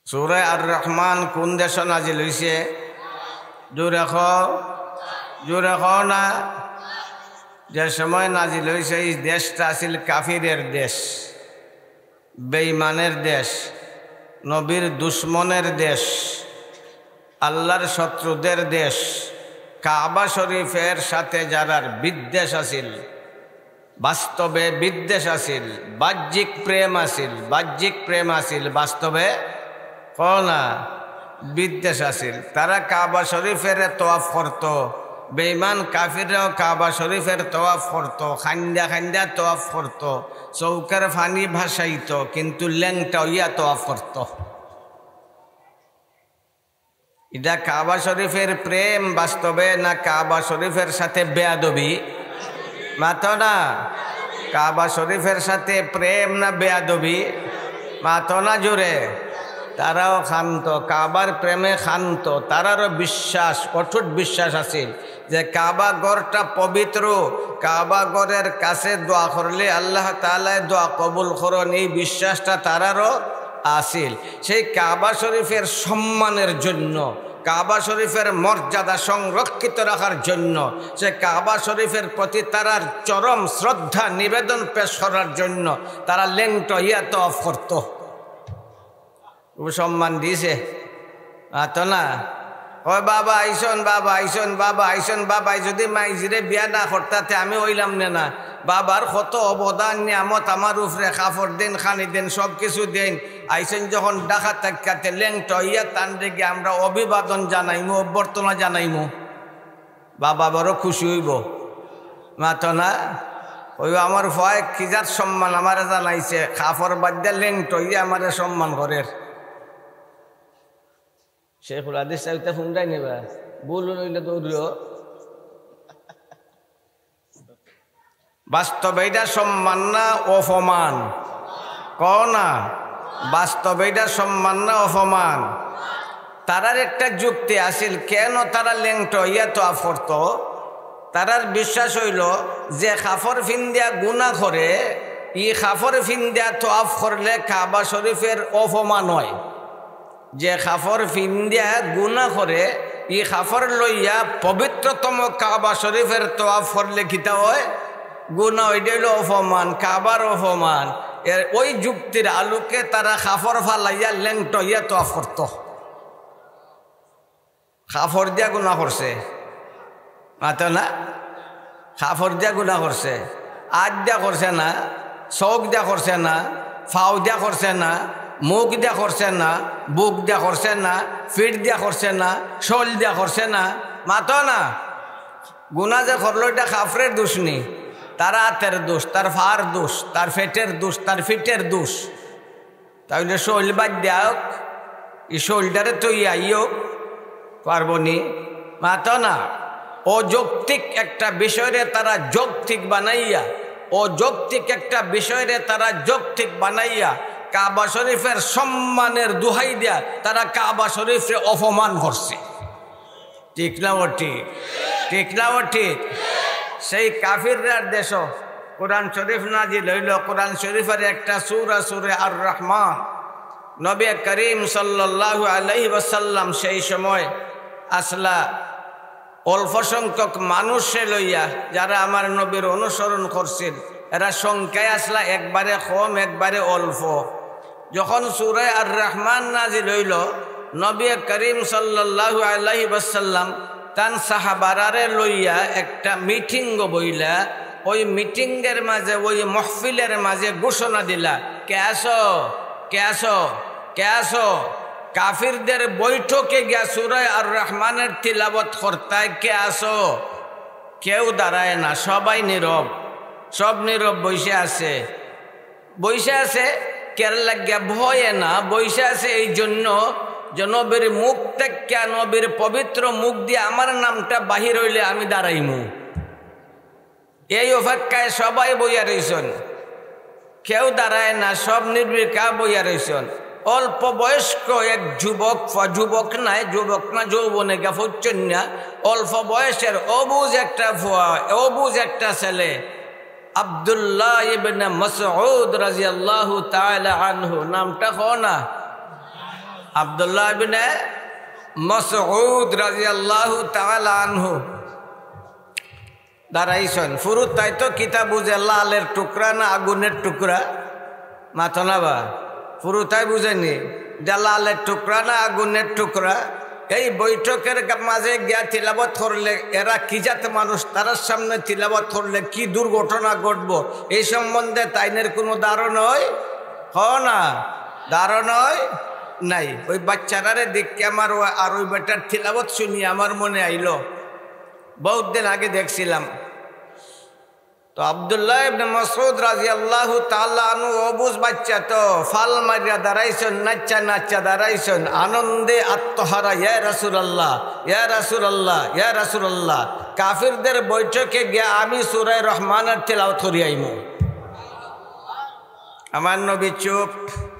সূরা আর রহমান কোন দেশে নাজিল হইছে? জোরে কও না। যে সময় নাজিল হইছে এই দেশটা আছিল কাফিরের দেশ, বেঈমানের দেশ, নবীর দুশ্মনের দেশ, আল্লাহর শত্রুদের দেশ। কাবা শরীফের সাথে যারার বিদ্বেষ আছিল, বাস্তবে বিদ্বেষ আছিল, বাহ্যিক প্রেম আছিল, বাস্তবে না বিদ্বেষ আছিল। তারা কাবা শরীফের তওয়াফ করত, বেঈমান কাফিররাও কাবা শরীফের তওয়াফ করত, খান্দা খান্দা তওয়াফ করত, চৌকার ফানি ভাসাইত, কিন্তু ল্যাংটা হইয়া তওয়াফ করত। এটা কাবা শরীফের প্রেম বাস্তবে না কাবা শরীফের সাথে বেয়াদবি? মাতো না। কাবা শরীফের সাথে প্রেম না বেয়াদবি? মাতো না জোরে। তারাও খান্ত, কাবার প্রেমে খান্ত। তারারও বিশ্বাস, অটুট বিশ্বাস আছিল যে কাবা ঘরটা পবিত্র, কাবা ঘরের কাছে দোয়া করলে আল্লাহ তাআলা দোয়া কবুল করেন, এই বিশ্বাসটা তারারও আছিল। সেই কাবা শরীফের সম্মানের জন্য, কাবা শরীফের মর্যাদা সংরক্ষিত রাখার জন্য, সে কাবা শরীফের প্রতি তারার চরম শ্রদ্ধা নিবেদন পেশ করার জন্য তারা ল্যাংটা হইয়া তওয়াফ করত। সম্মান দিয়েছে তো না। ওই বাবা আইসন, বাবা আইসন, বাবা আইসন, বাবাই যদি মাইজিরে বিয়া না করতাতে আমি হইলাম না। বাবার কত অবদান নিয়ামত আমার উপরে, কাপড় দেন, খানি দেন, সব কিছু দেন। আইসেন যখন ডাকা থাকাতে ল্যাংটা হইয়া তান রেগে আমরা অভিবাদন জানাইমু, অভ্যর্থনা জানাইমু, বাবা বড় খুশি হইব। মাতো না। ওই আমার ভয় কিজার সম্মান আমারে জানাইছে, কাপড় বাদ দিয়ে ল্যাংটা হইয়া আমারে সম্মান করে। শেখুল হাদিস সাহেবটা ফোনটাই নেবা বলুন, ওইটা দৌড়িও। বাস্তবে এটা সম্মান না অপমান? কও না। বাস্তবে এটা সম্মান না অপমান? তারার একটা যুক্তি আছিল কেন তারা ল্যাংটা হইয়া তওয়াফ করত। তারার বিশ্বাস হইল যে কাপড় ফিন্দিয়া গুনাহ করে, ই কাপড় ফিন্দিয়া তওয়াফ করলে কাবা শরীফের অপমান হয়। যে কাপড় ফিন্দিয়া গুনাহ করে, ই কাপড় লইয়া পবিত্রতম কাবা শরীফের তওয়াফ করলে কিতা হয়? গুনাহ। ওইটা হইল অপমান, কাবার অপমান। এর ওই যুক্তির আলোকে তারা কাপড় ফালাইয়া ল্যাংটা হইয়া তওয়াফ করত। কাপড় দিয়া গুনাহ করছে, মাতো না। কাপড় দিয়া গুনাহ করছে, আজ দিয়া করছে না, চোখ দিয়া করছে না, ফাও দিয়া করছে না, মুখ দিয়া করছে না, বুক দিয়া করছে না, ফিট দিয়া করছে না, শোল দিয়া করছে না, মাতো না। গুনাহ যে করলো এটা কাফরের দোষ নেই, তার হাতের দোষ, তার ফার দোষ, তার ফেটের দোষ, তার ফিটের দোষ। তাহলে শোল বাদ দেওয়া, এই শোলটারে তো ইয়েও পারব নি, মাতো না। অযৌক্তিক একটা বিষয়রে তারা যৌক্তিক বানাইয়া, অযৌক্তিক একটা বিষয়রে তারা যৌক্তিক বানাইয়া কাবা শরীফের সম্মানের দোহাই দিয়া তারা কাবা শরীফে অপমান করছে। ঠিক না ও ঠিক? ঠিক না ও ঠিক? সেই কাফিররার দেশ কোরআন শরীফ নাজিল হইল। কোরআন শরীফের একটা সূরা, সূরা আর রহমান। নবী করিম সাল্লাল্লাহু আলাইহি ওয়াসাল্লাম সেই সময় আসলা অল্প সংখ্যক মানুষে লইয়া, যারা আমার নবীর অনুসরণ করছেন, এরা সংখ্যায় আসলা একবারে কম, একবারে অল্প। যখন সূরা আর রহমান নাজিল হইল, নবী করিম সাল্লাল্লাহু আলাইহি ওয়াসাল্লাম তান সাহাবারারে লইয়া একটা মিটিং বইলা, ওই মিটিংয়ের মাঝে, ওই মহফিলের মাঝে ঘোষণা দিলা, কে আসো, কে আসো, কে আসো। কাফিরদের বৈঠকে গিয়া সূরা আর রহমানের তিলাওয়াত করতায়, কে আসো। কেউ দাঁড়ায় না, সবাই নীরব, সব নীরব বসে আছে। বসে আছে কের লাগিয়া ভয়ে না, বসে আছে এই জন্য যে নবীর মুখ থেকে, নবীর পবিত্র মুখ দিয়ে আমার নামটা বাহির হইলে আমি দাঁড়াইমু। এই অপেক্ষায় সবাই বইয়া রইছেন, কেউ দাঁড়ায় না, সব নির্বিকা বইয়া রইছেন। অল্প বয়স্ক এক যুবক, যুবক নাই, যুবক না, যৌবনে গাফুচ্ছেন না, অল্প বয়সের অবুজ একটা ফুয়া, অবুজ একটা ছেলে, আব্দুল্লাহ ইবনে মাসউদ রাদিয়াল্লাহু তাআলা আনহু, নামটা কও না। আব্দুল্লাহ ইবনে মাসউদ রাদিয়াল্লাহু তাআলা আনহু দাঁড়াইছেন। ফুরুত তাই তো কিতাব বুঝে লালের টুকরা না আগুনের টুকরা, মাথো না বা ফুরুতাই বুঝেনি যে লালের টুকরা না আগুনের টুকরা। এই বৈঠকের মাঝে গিয়া তিলাবত করলে এরা কি জাত মানুষ, তার সামনে তিলাবত করলে কি দুর্ঘটনা ঘটবো এই সম্বন্ধে তাইনের কোনো ধারণাই না, ধারণাই নাই। ওই বাচ্চারারে দেখে আমার আর ওই বেটার তিলাবত শুনি আমার মনে আইলো বহুত দিন আগে দেখছিলাম। তো আব্দুল্লাহ ইবনে মাসউদ রাদিয়াল্লাহু তাআলা আনহু অবুজ বাচ্চা তো ফাল মারিয়া দাঁড়াইছেন, নাচ্চা নাচ্চা দাঁড়াইছেন, আনন্দে আত্মহারা, ইয়া রাসূলুল্লাহ ইয়া রাসূলুল্লাহ ইয়া রাসূলুল্লাহ। কাফিরদের বৈঠকে গিয়া আমি সূরা রহমানের তিলাওয়াত করি আইমু। আমার নবী চুপ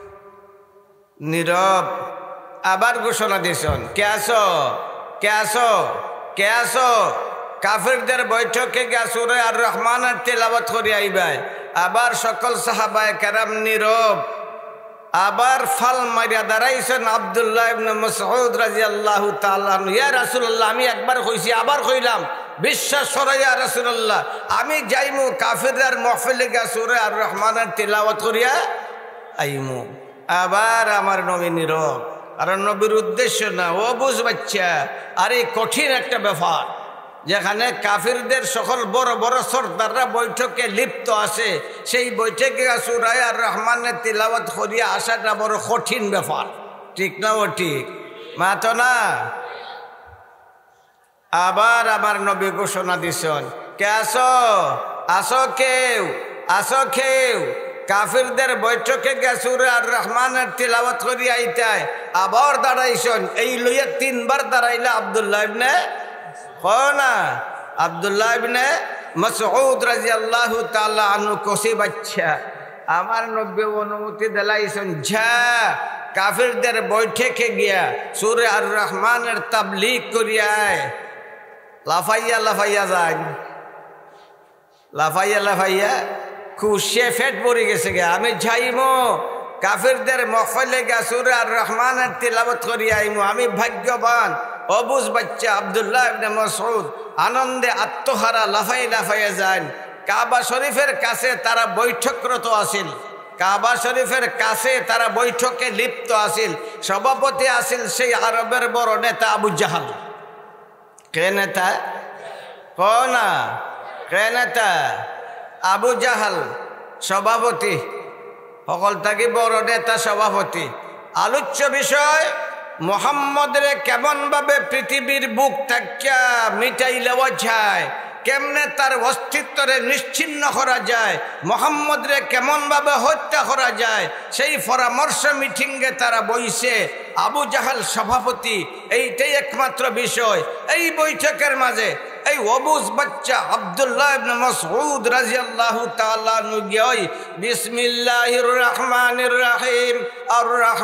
নীরব। আবার ঘোষণা দিয়েছেন, কে আসো কে আসো কে আসো, কাফিরদের বৈঠকে গিয়া সূরা আর রহমানের তিলাওয়াত করি আইবাই। আবার সকল সাহাবায়ে কেরাম নীরব। আবার ফাল মারিয়া দাঁড়াইছেন আব্দুল্লাহ ইবনে মাসউদ রাদিয়াল্লাহু তাআলা আনহু, ইয়া রাসূলুল্লাহ আমি একবার কইছি আবার কইলাম, বিশ্বাস করো ইয়া রাসূলুল্লাহ আমি যাইমু কাফিরদের মাহফিলে গিয়া সূরা আর রহমানের তিলাওয়াত করিয়া আইমু। আবার আমার নবী নীরব। আর নবীর উদ্দেশ্য না, ও বুঝ বাচ্চা, আর এই কঠিন একটা ব্যাপার যেখানে কাফিরদের সকল বড় বড় সর্দাররা বৈঠকে লিপ্ত আছে, সেই বৈঠকে সূরা আর রহমানের তিলাওয়াত করিয়া আসাটা বড় কঠিন ব্যাপার, ঠিক না? ও ঠিক মাতো না। আবার আমার নবী ঘোষণা দিছেন, কে আসো আসো কেউ আসো কেউ, কাফিরদের বৈঠকে গিয়া সূরা আর রহমানের তিলাওয়াত করিয়া আইতায়। আবার দাঁড়াইছেন, এই লইয়া তিনবার দাঁড়াইলে আব্দুল্লাহ ইবনে না আব্দুল্লাহ ইবনে মাসউদ রাদিয়াল্লাহু তাআলা আনহু কসি বাচ্চা আমার নবী অনুমতি দিলাইছেন, যা কাফিরদের বৈঠকে গিয়া সূরা আর রহমানের তাবলীগ করিয়া আয়। লাফাইয়া লাফাইয়া যায়, লাফাইয়া লাফাইয়া খুশিয়ে ফেট পড়ে গেছে গে, আমি যাইমো কাফিরদের মাহফিলে গিয়া সূরা আর রহমানের তিলাওয়াত করিয়া আইমু, আমি ভাগ্যবান। অবুজ বাচ্চা আব্দুল্লাহ ইবনে মাসউদ আনন্দে আত্মহারা লাফাই লাফাইয়া যান। কাবা শরীফের কাছে তারা বৈঠকরত আছিল, কাবা শরীফের কাছে তারা বৈঠকে লিপ্ত আছিল। সভাপতি আছিল সেই আরবের বড় নেতা আবু জাহাল। কে নেতা? না কে নেতা? আবু জাহাল সভাপতি, সকল থাকি বড় নেতা সভাপতি। আলোচ্য বিষয় মুহাম্মদরে কেমনভাবে পৃথিবীর বুক থাকিয়া মিটাই লওয়া যায়, কেমনে তার অস্তিত্বরে নিশ্চিন্ন করা যায়, মুহাম্মদরে কেমনভাবে হত্যা করা যায়, সেই পরামর্শ মিটিংয়ে তারা বইছে। আবু জাহাল সভাপতি, এইটাই একমাত্র বিষয়। এই বৈঠকের মাঝে এই অবুজ বাচ্চা আব্দুল্লাহ ইবনে মাসউদ রাদিয়াল্লাহু তাআলা আনহু গিয়ে বিসমিল্লাহির রহমানির রহিম আর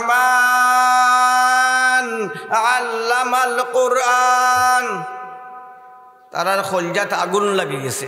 রহমান আল্লামাল কুরআন, তারার খলজাত আগুন লাগি গেছে।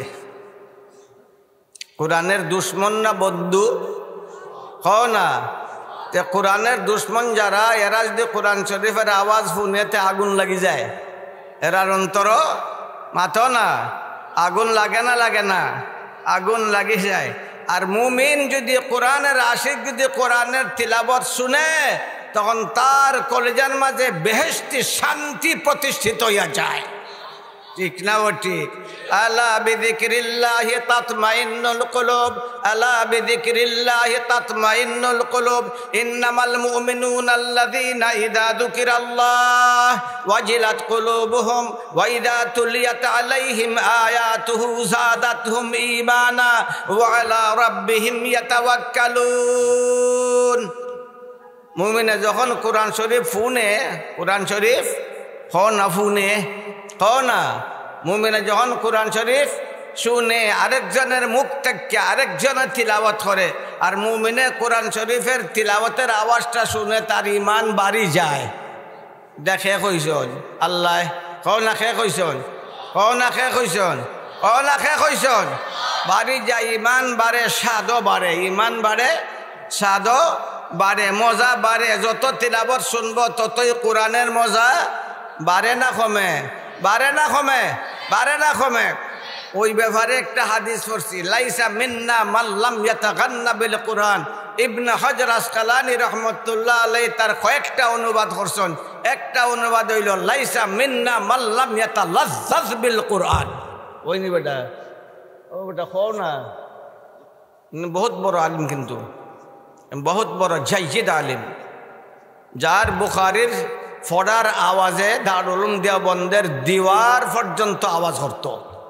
কোরআনের দুশ্মন না বন্ধু? না, তে কোরআনের দুশ্মন যারা, এরা যদি কোরআন শরীফের আওয়াজ শুনেতে আগুন লাগি যায়, এরার অন্তর মাথো না, আগুন লাগে না? লাগে না? আগুন লাগি যায়। আর মুমিন যদি কোরআনের আশিক যদি কোরআনের তিলাওয়াত শুনে, তখন তার কলিজার মাঝে বেহেশতি শান্তি প্রতিষ্ঠিত হইয়া যায়, ঠিক না? ও ঠিক। আলা বিযিকরিল্লাহি তাতমাইন্নুল কুলুব, আলা বিযিকরিল্লাহি তাতমাইন্নুল কুলুব, ইন্নামাল মুমিনুনা আল্লাযীনা ইযা যুকিরাল্লাহ ওয়াজিলাত কুলুবুহুম ওয়া ইযা তুলিয়াত আলাইহিম আয়াতুহু যাদাতহুম ঈমানা ওয়া আলা রাব্বিহিম ইয়াতাওয়াক্কালুন। মুমিনে যখন কোরআন শরীফ শুনে, কোরআন শরীফ না শুনে, না মুমিনে যখন কোরআন শরীফ শুনে, আরেকজনের মুখ থেকে আরেকজনের তিলাওয়াত করে, আর মুমিনে কোরআন শরীফের তিলাওয়াতের আওয়াজটা শুনে তার ইমান বাড়ি যায়। দেখে কইসন আল্লাহ, না খে কইসন, না খে কইসন, না খে কইসন, বাড়ি যায়, ইমান বাড়ে, স্বাদও বাড়ে, ইমান বাড়ে, স্বাদও বাড়ে, মজা বাড়ে। যত তিলাবত শুনবো ততই কোরআনের মজা বাড়ে না কমে? বাড়ে না কমে? বাড়ে না কমে? ওই ব্যাপারে একটা হাদিস পড়ছি, লাইসা মিন্না মাল্লাম ইয়াতাগান্না বিল কোরআন। ইবনে হাজার আসকালানী রহমতুল্লাহ আলাইহি তার কয়েকটা অনুবাদ করছেন। একটা অনুবাদ হইল লাইসা মিন্না মাল্লাম ইয়াতালাজ্জাজ বিল কোরআন। ওই নি বেটা, ও বেটা কও না, বহুত বড় আলিম, কিন্তু বহুত বড় জাইদ আলিম, যার বুখারীর ফড়ার আওয়াজে দারুল উলুম দেওবন্দের দিওয়ার পর্যন্ত আওয়াজ করত।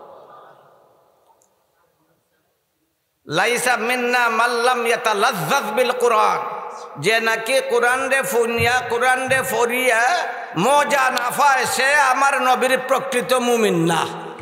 লাইসা মিন্না মাল্লাম ইয়াতালাজ্জাজ বিল কোরআন, যে নাকি কোরআন রে ফুনিয়া কোরআন রে ফরিয়া মজা না পায় সে আমার নবীর প্রকৃত মুমিন না।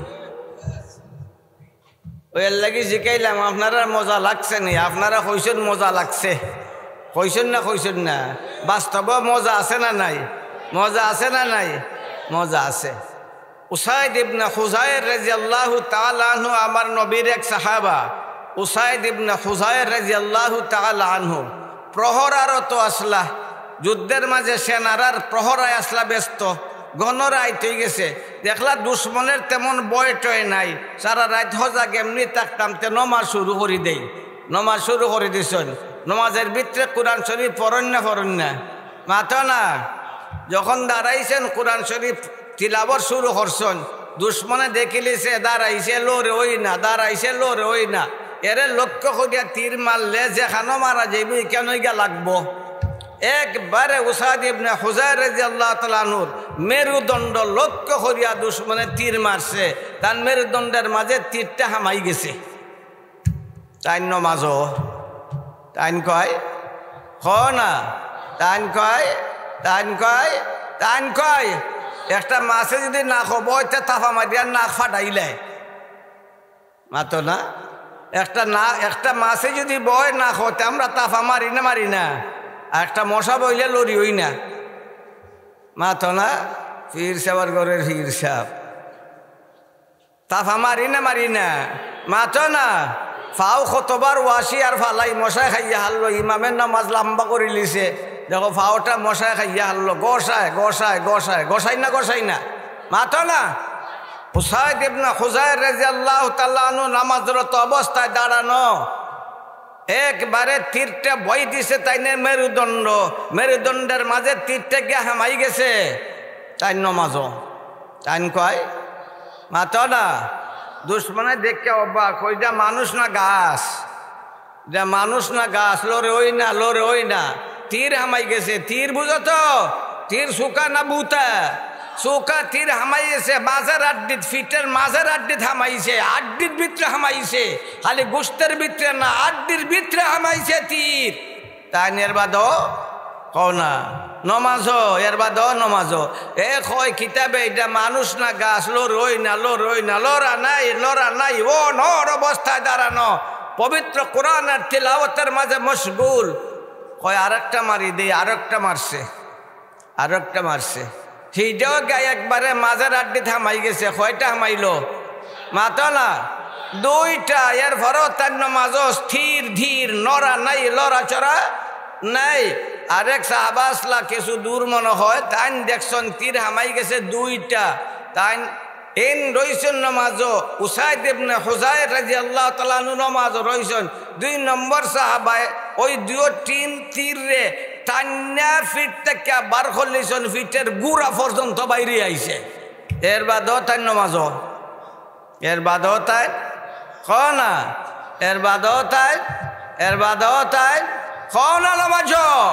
ওই লাগি জিকাইলাম, আপনারা মজা লাগছে নি? আপনারা কইছেন মজা লাগছে, কইছেন না? কইছেন না? বাস্তব মজা আছে না নাই? মজা আছে না নাই? মজা আছে। উসাইদ ইবনে হুযায়র রাদিয়াল্লাহু তাআলা আনহু আমার নবীর এক সাহাবা। উসাইদ ইবনে হুযায়র রাদিয়াল্লাহু তাআলা আনহু প্রহরারত আসলা, যুদ্ধের মাঝে সেনারার প্রহরায় আসলা ব্যস্ত, গণরাইত হয়ে গেছে। দেখলা দুশ্মনের তেমন বয় টয় নাই, সারা রাত হজা কেমনি থাকতাম, তে নমাজ শুরু করে দেই। নমাজ শুরু করে দিছেন, নমাজের ভিতরে কোরআন শরীফ পড়েন না? পড়েন না? মাতো না? যখন দাঁড়াইছেন কোরআন শরীফ তিলাবত শুরু করছেন, দুশ্মনে দেখিলিছে দাঁড়াইছে লোরে ওই না, দাঁড়াইছে লোরে ওই না, এরে লক্ষ্য করিয়া তীর মারলে যেখানো মারা যাইব কেন গিয়া লাগবো। একবারে উসাইদ ইবনে হুযায়র রাদিয়াল্লাহু তাআলা আনহুর মেরুদণ্ড লক্ষ্য করিয়া দুশ্মনে তীর মারছে, তার মেরুদণ্ডের মাঝে তীরটা হামাই গেছে। তাই নমাজও তাইন কয় হ না, তাইন কয় তাইন কয় তাইন কয় একটা মাছে যদি না খব তাফা মারিয়া নাক ফাটাইলে মাতো না। একটা মাছে যদি বয় না খোতে আমরা তাফা মারি না? মারি না? আর একটা মশা বইলে লড়ি হই না? মাতো না? পীর সাহেবের ঘরের পীর সাহেব তাফা মারি না? মারি না? মাতো না? ফাও কতবার ওয়াসি আর ফালাই মশায় খাইয়া হারলো, ইমামের নামাজ লম্বা করে লিছে, দেখো ফাওটা মশায় খাইয়া হারলো, গোসায় গোসায় গোসায় গোসাই না? গোসাই না? মাতো না? উসাইদ ইবনে হুযায়র রাদিয়াল্লাহু তাআলা আনহু নামাজরত অবস্থায় দাঁড়ানো, একবারে তীরটা বই দিছে তাইনে মেরুদণ্ডের মাঝে তীরটা গিয়ে হামাই গেছে। তাই নমাজও তাইন কয় মাতো না? দুশ্মনে দেখে অবাক, ওইটা মানুষ না গাছ? যা মানুষ না গাছ? লোরে ওই না, লোরে ওই না, তীর হামাই গেছে। তীর বুঝো তো? তীর সুকা না বুতা? চৌকা তীর হামাইছে মাঝের আড্ডিত, ফিটের মাঝের আড্ডিত হামাইছে, আড্ডির ভিতরে হামাইছে, খালি গোস্তের ভিতরে না আড্ডির ভিতরে হামাইছে তীর। তাই এর বাদও কও না নমাজ, এর বাদও নমাজ। এ কয় কিতাবে এটা মানুষ না গাছ? লোর ওই না, লোর ওই না, লড়া নাই, লড়া নাই, ও নর অবস্থায় দাঁড়ানো পবিত্র কোরআনের তিলাওয়াতের মাঝে মশগুল। কয় আরেকটা মারি দেই, আরেকটা মারছে, আরেকটা মারছে, সেইটাও গায়ে একবারে মাঝের আড্ডি থামাই গেছে। কয়টা হামাইল? মাতো না? দুইটা। এর পরেও তার নামাজ স্থির ধীর, নড়া নাই, লড়াচড়া নাই। আরেক সাহাবা আসলা কিছু দূর মনে হয়, তাই দেখছেন তীর হামাই গেছে দুইটা। তাই এন রইছেন নামাজ। উসাইদ ইবনে হুযায়র রাদিয়াল্লাহু তাআলা আনহু নামাজ রইছেন। 2 নম্বর সাহাবায় ওই দুই তিন তীর রে টান্না ফিট থেকে বার করলেছেন, ফিটের গুড়া পর্যন্ত বাইরে আইছে। এর বাদও তাই নামাজ, এর বাদও তাই খ না, এর বাদও তাই, এর বাদও তাই খ না নামাজ,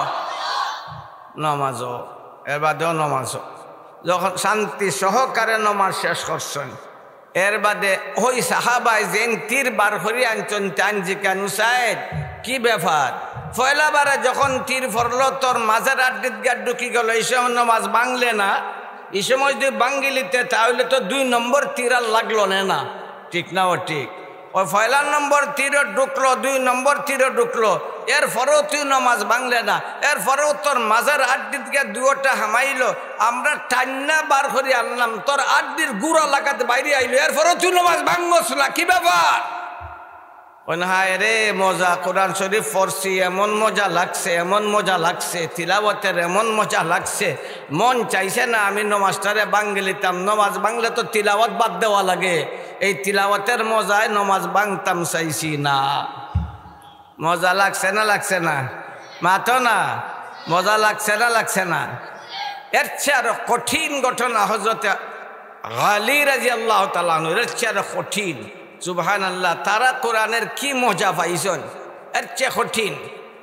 নামাজ এর বাদেও নামাজ। যখন শান্তি সহকারে নমাজ শেষ করছেন, এর বাদে ওই সাহাবায় যেন তীর বার করি আনছেন, টান জিকান উসাইদ কি ব্যাপার? পয়লাবারে যখন তীর ফরল তোর মাঝের আড্ডিত গা ঢুকি গেল, এই সময় নমাজ বাংলে না। এই সময় যদি বাঙ্গিলিতে তাহলে তো 2 নম্বর তীর আর লাগলো না, ঠিক না? ও ঠিক। ওই 1 নম্বর তীরও ঢুকলো, 2 নম্বর তীরও ঢুকলো, এরপরেও তুই নমাজ বাংলে না। এরপরেও তোর মাঝের আড্ডিত গিয়ে দুটা হামাইলো, আমরা টান্না বার করে আনলাম, তোর আড্ডির গুড়া লাগাতে বাইরে আইলো, এরপরেও তুই নমাজ ভাঙস না, কি ব্যাপার? হায় রে মজা, কোরআন শরীফ পড়ছি এমন মজা লাগছে, এমন মজা লাগছে, তিলাওয়াতের এমন মজা লাগছে, মন চাইছে না আমি নমাজটারে ভাঙ্গি লিতাম। নমাজ ভাঙলে তো তিলাওয়াত বাদ দেওয়া লাগে, এই তিলাওয়াতের মজায় নমাজ ভাঙতাম চাইছি না। মজা লাগছে না লাগছে না? মাতো না, মজা লাগছে না লাগছে না? এর চেয়ে আরো কঠিন ঘটনা হযরত আলী রাদিয়াল্লাহু তাআলা আনহু, এর চেয়ে আরো কঠিন। সুবহানাল্লাহ, তারা কোরআনের কি মজা পাইছেন, এর চেয়ে কঠিন।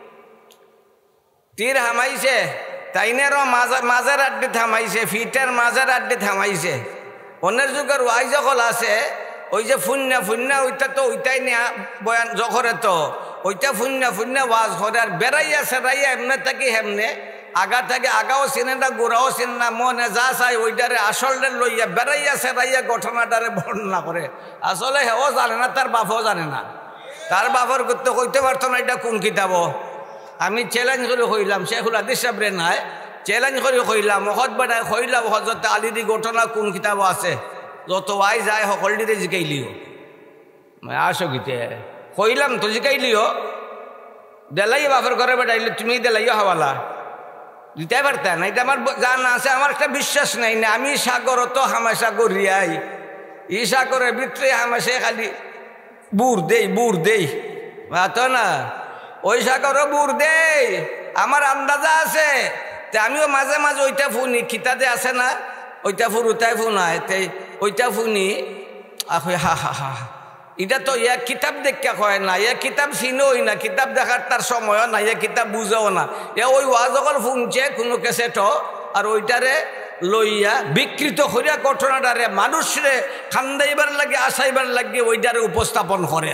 তীর হামাইছে, তাইনেরও মাঝের আড্ডি থামাইছে, ফিটের মাঝের আড্ডি থামাইছে। অন্যের যুগের ওয়াই যখন আছে, ওই যে ফুন্না ওইটা তো ওইটাই নিয়ে বয়ান যখরে, তো ওইটা ফুন্না ওয়াজ করে। আর বেড়াইয়া সেরাইয়া এমনে থাকি হেমনে, আগা থেকে আগাও চিনে না, গোড়াও চিনে না, মনে যা চাই ওইটারে আসলে লইয়া বেড়াইয়া সেরাইয়া ঘটনাটারে বর্ণনা করে। আসলে হেও জানে না, তার বাপও জানে না, তার বাপর করতে কইতে পারতো না এটা কোন কিতাব। আমি চ্যালেঞ্জ করে কইলাম, শেখুল হাদিস সাহেবরে নাই, চ্যালেঞ্জ করে কইলাম, হদ বেড়ায় কইলাম হযরত আলীর ঘটনা কোন কিতাব আছে, যত আই যায় সকলটিতে জিকাইলিও। আসো গীতে কইলাম তো জিকাইলিও, দেলাই বাপের ঘরে বেড়াইলে তুমি দেলাইও হাওয়ালা দিতে পারতেন না। এটা আমার জানা আছে, আমার একটা বিশ্বাস নাই না। আমি সাগর তো হামেশা গড়িয়াই, ই সাগরের ভিতরে হামেশা খালি বুর দেই তো না, ওই সাগরও বুর দেই, আমার আন্দাজা আছে। আমিও মাঝে মাঝে ওইটা ফুনি, খিতাতে আছে না ওইটা ফুরুতাই ফুনায়, ওইটা ফুনি হা হা হা। এটা তো ইয়া কিতাব দেখা কয় না, ইয়া কিতাব চিনোই না, কিতাব দেখার তার সময়ও না, ইয়া কিতাব বুঝেও না। এ ওই ওয়াজ যখন শুনছে কোনো ক্যাসেটও, আর ওইটারে লইয়া বিকৃত করিয়া ঘটনাটারে মানুষরে খান্দাইবার লাগে, আসাইবার লাগে ওইটারে উপস্থাপন করে।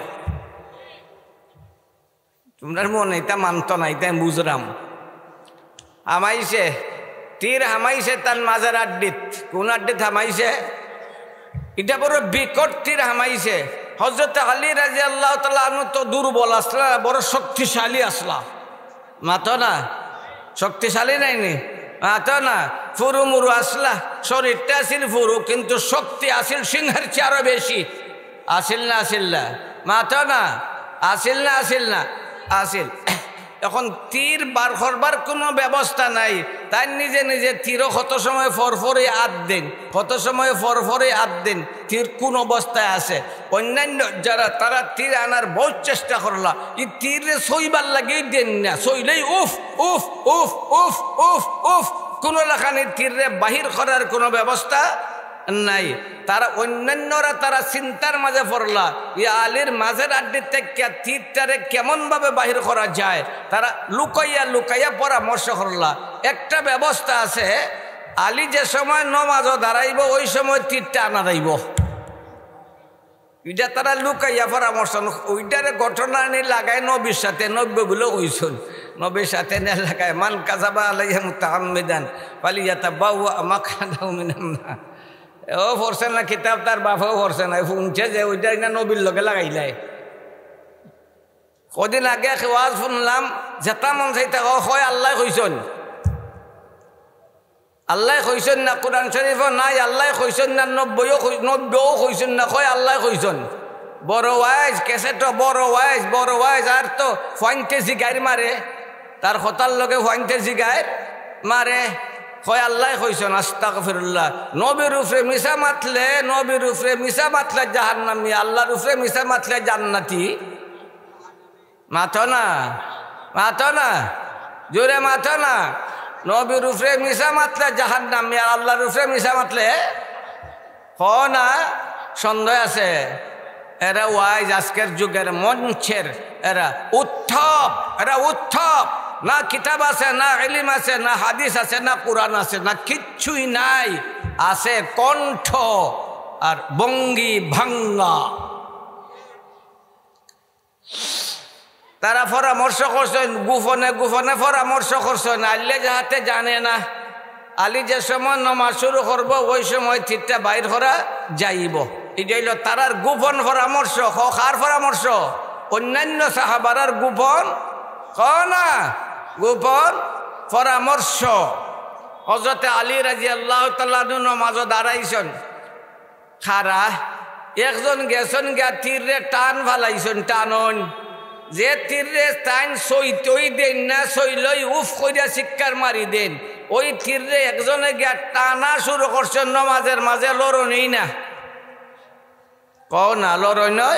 তোমার মনে এটা মানত না, এটা আমি বুঝলাম। হামাইছে তীর, হামাইছে তার মাঝের আড্ডিত। কোন আড্ডিত হামাইছে? এটা বড় বিকট তীর হামাইছে। হযরত আলী রাদিয়াল্লাহু তাআলা আনহু তো দুর্বল আসলা, বড় শক্তিশালী আসলা, মাতো না, শক্তিশালী নাইনি, মাতো না, ফুরু মুরু আসলা, শরীরটা আসিল ফুরু, কিন্তু শক্তি আসিল সিংহের চেয়ে আরো বেশি। আসিল না আসিল না? মাতো না, আসিল না আসিল না? আসিল। এখন তীর বার করবার কোনো ব্যবস্থা নাই, তাই নিজে নিজে তীরও কত সময় ফরফরে আদ দেন, কত সময় ফরফরে আদ দেন, তীর কোন অবস্থায় আছে। অন্যান্য যারা তারা তীর আনার বহুত চেষ্টা করলা, এই তীরে সইবার লাগেই দেন না, সইলেই উফ উফ উফ উফ উফ উফ, কোনো লাখানি তীরে বাহির করার কোনো ব্যবস্থা নাই। তারা অন্যান্যরা তারা চিন্তার মাঝে পড়লা, ইয়া আলীর মাঝের আড্ডি থেকে তীরটারে কেমন ভাবে বাহির করা যায়, তারা লুকাইয়া পরামর্শ করলা। একটা ব্যবস্থা আছে, আলী যে সময় নমাজও দাঁড়াইব ওই সময় তীরটা আনা যাইব, এটা তারা লুকাইয়া পরামর্শ। ওইটারে ঘটনা নিয়ে লাগায় নবীর সাথে, নব্যগুলো ওইসন নবীর সাথে নিয়ে লাগায়, মান কাযাবা আলাইহি মুতাআম্মিদান ফালিয়াতাবাওয়া মাকআদাহু মিনান নার। ও পড়ছে না কিতাব, তার বাপও পড়ছে না, শুনছে যে ওইটাই না নবীর লগে লাগাইলাই। কদিন আগে ওয়াজ শুনলাম, যেটা মন চাইতে হয় আল্লাহ কইসন, আল্লাহ কইসন না, কোরআন শরীফও নাই, আল্লাহ কইসন না, নব্বইও কইসন না, কয় আল্লাহ কইসন। বড় ওয়াইজ কেসেটো, বড় ওয়াইজ আর তো ফাইনটেজি গাইর মারে, তার হতার লগে ফাইনটেজি গাইর মারে, কয় আল্লাহ কইসন। আস্তাগফিরুল্লাহ। নবীর উপরে মিশা মাতলে জাহান্নামী, আল্লাহর উপরে মিশা মাতলে জান্নাতি। মাথো না জোরে মাথো না। নবীর উপরে মিশা মাতলে জাহান্নামী, আল্লাহর উপরে মিশা মাতলে না, সন্দেহ আছে। এরা ওয়াইজ আজকের যুগের মঞ্চের এরা উত্থপ, না কিতাব আছে, না ইলম আছে, না হাদিস আছে, না কোরআন আছে, না কিচ্ছুই নাই, আছে কণ্ঠ আর বঙ্গি ভাঙ্গা। তারা পরামর্শ করছেন, গোপনে পরামর্শ করছেন, আল্লাহ যাহাতে জানে না। আলী যে সময় নমাজ শুরু করব ওই সময় তীরটা বাইর করা যাইব, এটা হইল তারার গোপন পরামর্শ। কার পরামর্শ? অন্যান্য সাহাবারার গোপন পরামর্শ। হযরত আলী রাদিয়াল্লাহু তাআলা নমাজে দাঁড়াইছেন, খারা একজন গেছেন গা তীরে টান ফালাইছেন টানন যে তীরে টাইন সইতই দেন না সইলই উফ কইরা শিক্ষার মারি দেন ওই তীরে একজনে গিয়া টানা শুরু করছেন নমাজের মাঝে লড়নই না কও না লড়ই নয়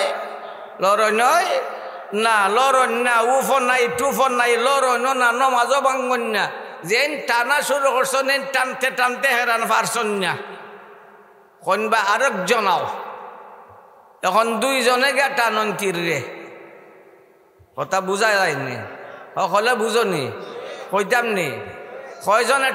না লড়ন না উফ নাই টুফ নাই লড়ন না নমাজও ভাঙ্গন না যেন টানা শুরু করছেন টানতে টানতে হেরান পারছেন না কোনবা আরেকজনাও এখন দুইজনে গিয়া টানন তীরে কথা বুঝা যায়নি সকলে বুঝনি কইতাম নি কয়জনে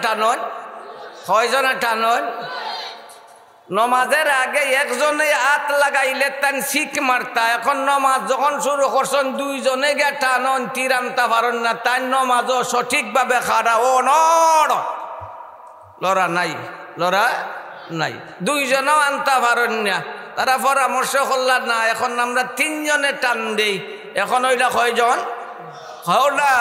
টানন নমাজের আগে একজনে হাত লাগাইলে তান শিখ মারতা এখন নমাজ যখন শুরু করছেন দুইজনে গিয়া টানন তীর আনতে পারেন না তাই নমাজও সঠিকভাবে খাড়া ও নড় লড়া নাই দুইজনেও আনতে পারেন না তারা পরামর্শ করলাম না এখন আমরা তিনজনে টান দেই এখন ওইটা কয়জন হওলা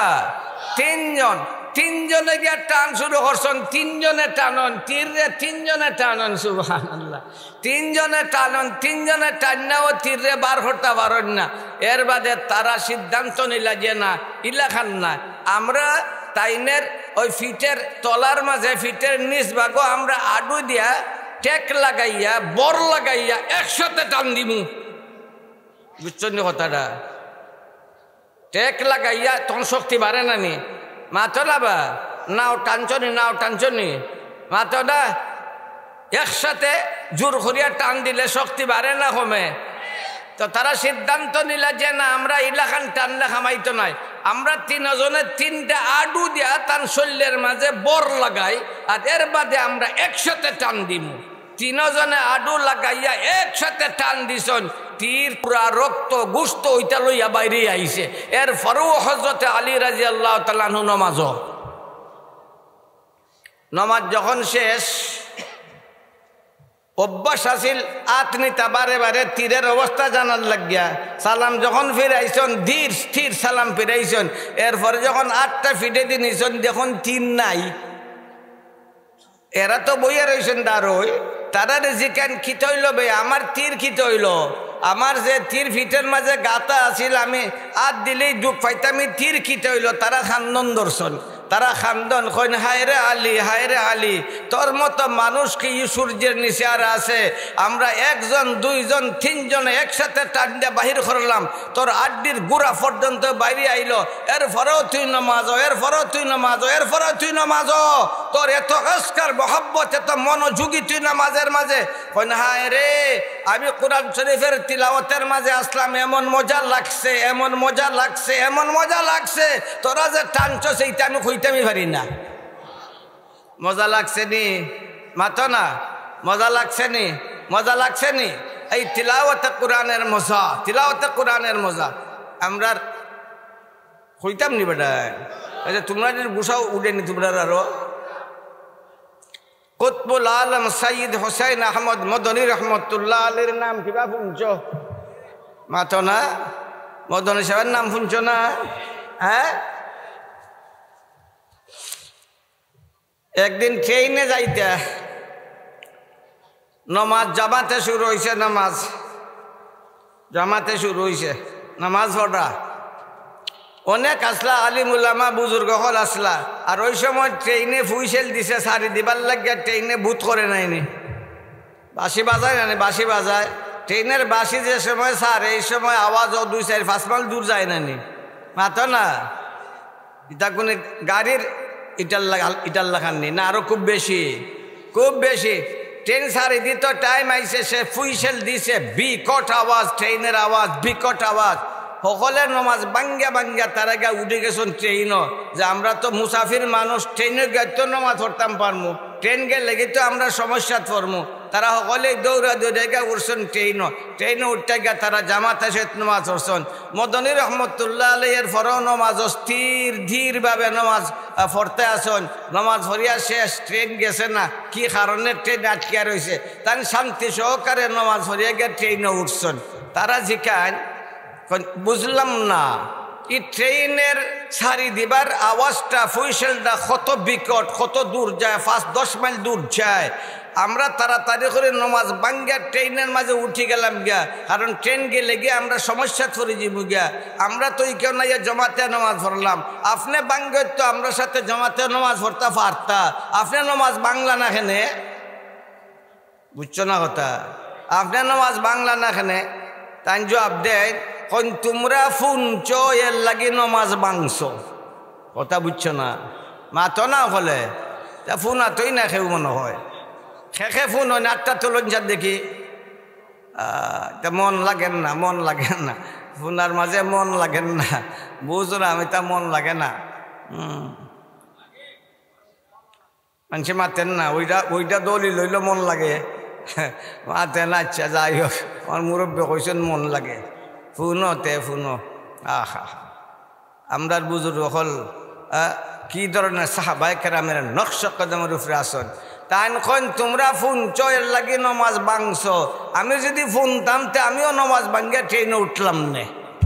তিনজনে গিয়া টান শুরু করছেন তিনজনে টানন তীরে তিনজনে টানন সুবহানাল্লাহ তিনজনে টান্নাও তীরে বার করতে পারেন না এর বাদে তারা সিদ্ধান্ত নিলা যে না ইলাখান না আমরা তাইনের ওই ফিটের তলার মাঝে ফিটের নিচ ভাগও আমরা আডু দিয়া টেক লাগাইয়া বর লাগাইয়া একসাথে টান দিমু বুঝছেন কথাটা টেক লাগাইয়া তখন শক্তি বাড়ে না নি মাতো লাবা নাও টানছনি মাতো না একসাথে জোর করিয়া টান দিলে শক্তি বাড়ে না কমে তো তারা সিদ্ধান্ত নিলা যে না আমরা ইলাখান টানলে খামাইতো নাই আমরা তিনজনে তিনটা আডু দিয়া তার শরীরের মাঝে বর লাগাই আর এর বাদে আমরা একসাথে টান দিমু তিনজনে আডু লাগাইয়া একসাথে টান দিছন তীর পুরা রক্ত গুস্ত ওইটা লইয়া বাইরে আইছে এর ফরও হযরতে আলী রাদিয়াল্লাহু তাআলা আনহু নমাজ যখন শেষ অভ্যাস আছিল আতনিতা বারে বারে তীরের অবস্থা জানার লাগিয়া সালাম যখন ফিরাইছেন ধীর স্থির সালাম ফিরাইছেন এরপরে যখন 8টা ফিটে দিয়েছেন যখন তীর নাই এরা তো বইয়া রয়েছেন দাঁড়ই তারা জিকান খিত হইল বে আমার তীর খিত হইল আমার যে তীর ফিটের মাঝে গাতা আছিল আমি হাত দিলেই দুঃখ পাইতামি তীর খিত হইল তারা খান্দন দর্শন তারা খান্দন কইন হায় রে আলী তোর মতো মানুষ কি সূর্যের নিচে আর আছে আমরা একজন দুইজন তিনজনে একসাথে টান দিয়ে বাহির করলাম তোর আড্ডির গুড়া পর্যন্ত বাইরে আইলো এরপরেও তুই নামাজো তোর এত আসকার মহব্বত এত মনোযোগী তুই নামাজের মাঝে কইন হায় রে আমি কোরআন শরীফের তিলাওয়াতের মাঝে আসলাম এমন মজা লাগছে তোরা যে টানছ সেইটা আমি কইতামই পারি না মজা লাগছে নি মাতো না মজা লাগছে নি এই তিলাওয়াতে কোরআনের মজা আমরা কইতাম নি বেটা এই যে তোমরা যদি গুছাও উঠেনি তোমরা আরো কুতবুল আলম সৈয়দ হুসাইন আহমদ মদনী রহমতুল্লাহ আলীর নাম কিবা শুনছ মাতো না মদনী সাহেবের নাম শুনছ না হ্যাঁ একদিন ট্রেনে যাইতে জামাতে শুরু হয়েছে নামাজ পড়া অনেক আসলা আলিম উলামা বুজুর্গ হল আসলা আর ওই সময় ট্রেনে ফুইসেল দিছে সারি দিবার লাগিয়া ট্রেনে ভূত করে নাইনি বাঁশি বাজায় ট্রেনের বাঁশি যে সময় সার এই সময় আওয়াজও 2-4-5 মাইল দূর যায় নানি মাতো না এটা কোনো গাড়ির ইটার লাগাননি না আরো খুব বেশি ট্রেন সারি দিত টাইম আইসে সে ফুইসেল দিছে বিকট আওয়াজ ট্রেনের আওয়াজ বিকট আওয়াজ সকলের নমাজ বাঙ্গা তারা গা উঠে গেছেন ট্রেনও যে আমরা তো মুসাফির মানুষ ট্রেনে গেত নমাজ পড়তাম পারমু ট্রেন গেলে তো আমরা সমস্যাত পড়মু তারা সকলে দৌড়া গা উঠছেন ট্রেনে উঠতে গিয়ে তারা জামাতে সহিত নমাজ পড়ছেন মদনী রহমতুল্লাহ আলাইহির ফরও নমাজ স্থির ধীরভাবে নমাজ পড়তে আসন নমাজ পড়িয়া শেষ ট্রেন গেছে না কি কারণে ট্রেন আটকিয়া রয়েছে তাই শান্তি সহকারে নমাজ পড়িয়া গিয়ে ট্রেনে উঠছেন তারা জিকান বুঝলাম না এই ট্রেনের সারি দিবার আওয়াজটা ফুইসেলটা কত বিকট, কত দূর যায়, 5-10 মাইল দূর যায়। আমরা তাড়াতাড়ি করে নমাজ ভাঙ্গা ট্রেনের মাঝে উঠি গেলাম গিয়া, কারণ ট্রেন গেলে গিয়ে আমরা সমস্যা করে যাব গিয়া। আমরা তো কেউ না জমাতে নামাজ পড়লাম, আপনি বাঙ্গে তো আমরা সাথে জমাতে নামাজ পড়তে পারতা, আপনি নামাজ বাংলা না খেনে, বুঝছো না কথা? আপনি নামাজ বাংলা না খেনে, তাই জবাব দেয় কোন তোমরা ফুনছো এর লাগি নমাজ বাংছো, কথা বুঝছো না? মাতো না হলে তা ফোন আতই না খেউ মনে হয়, খেখে ফোন হয় না, আটটা তোলন যার দেখি তা মন লাগেন না, মন লাগেন না, ফোনার মাঝে মন লাগেন না, বুঝো না? আমি তা মন লাগে না, মানুষে মাতেন না, ওইটা দলি লইল মন লাগে, মাতেন। আচ্ছা যাই হোক, আমার মুরব্বী কইছেন মন লাগে, ফুনো তে ফুনো। আহা, আমরা বুজুর্গ হল কি ধরনের সাহাবায়ে কেরামের নকশ কদমের উপরে আসন। তাই কন তোমরা ফুনছো এর লাগি নমাজ বাংছো, আমি যদি ফুনতাম তে আমিও নমাজ ভাঙ্গিয়া ট্রেনে উঠলাম নে।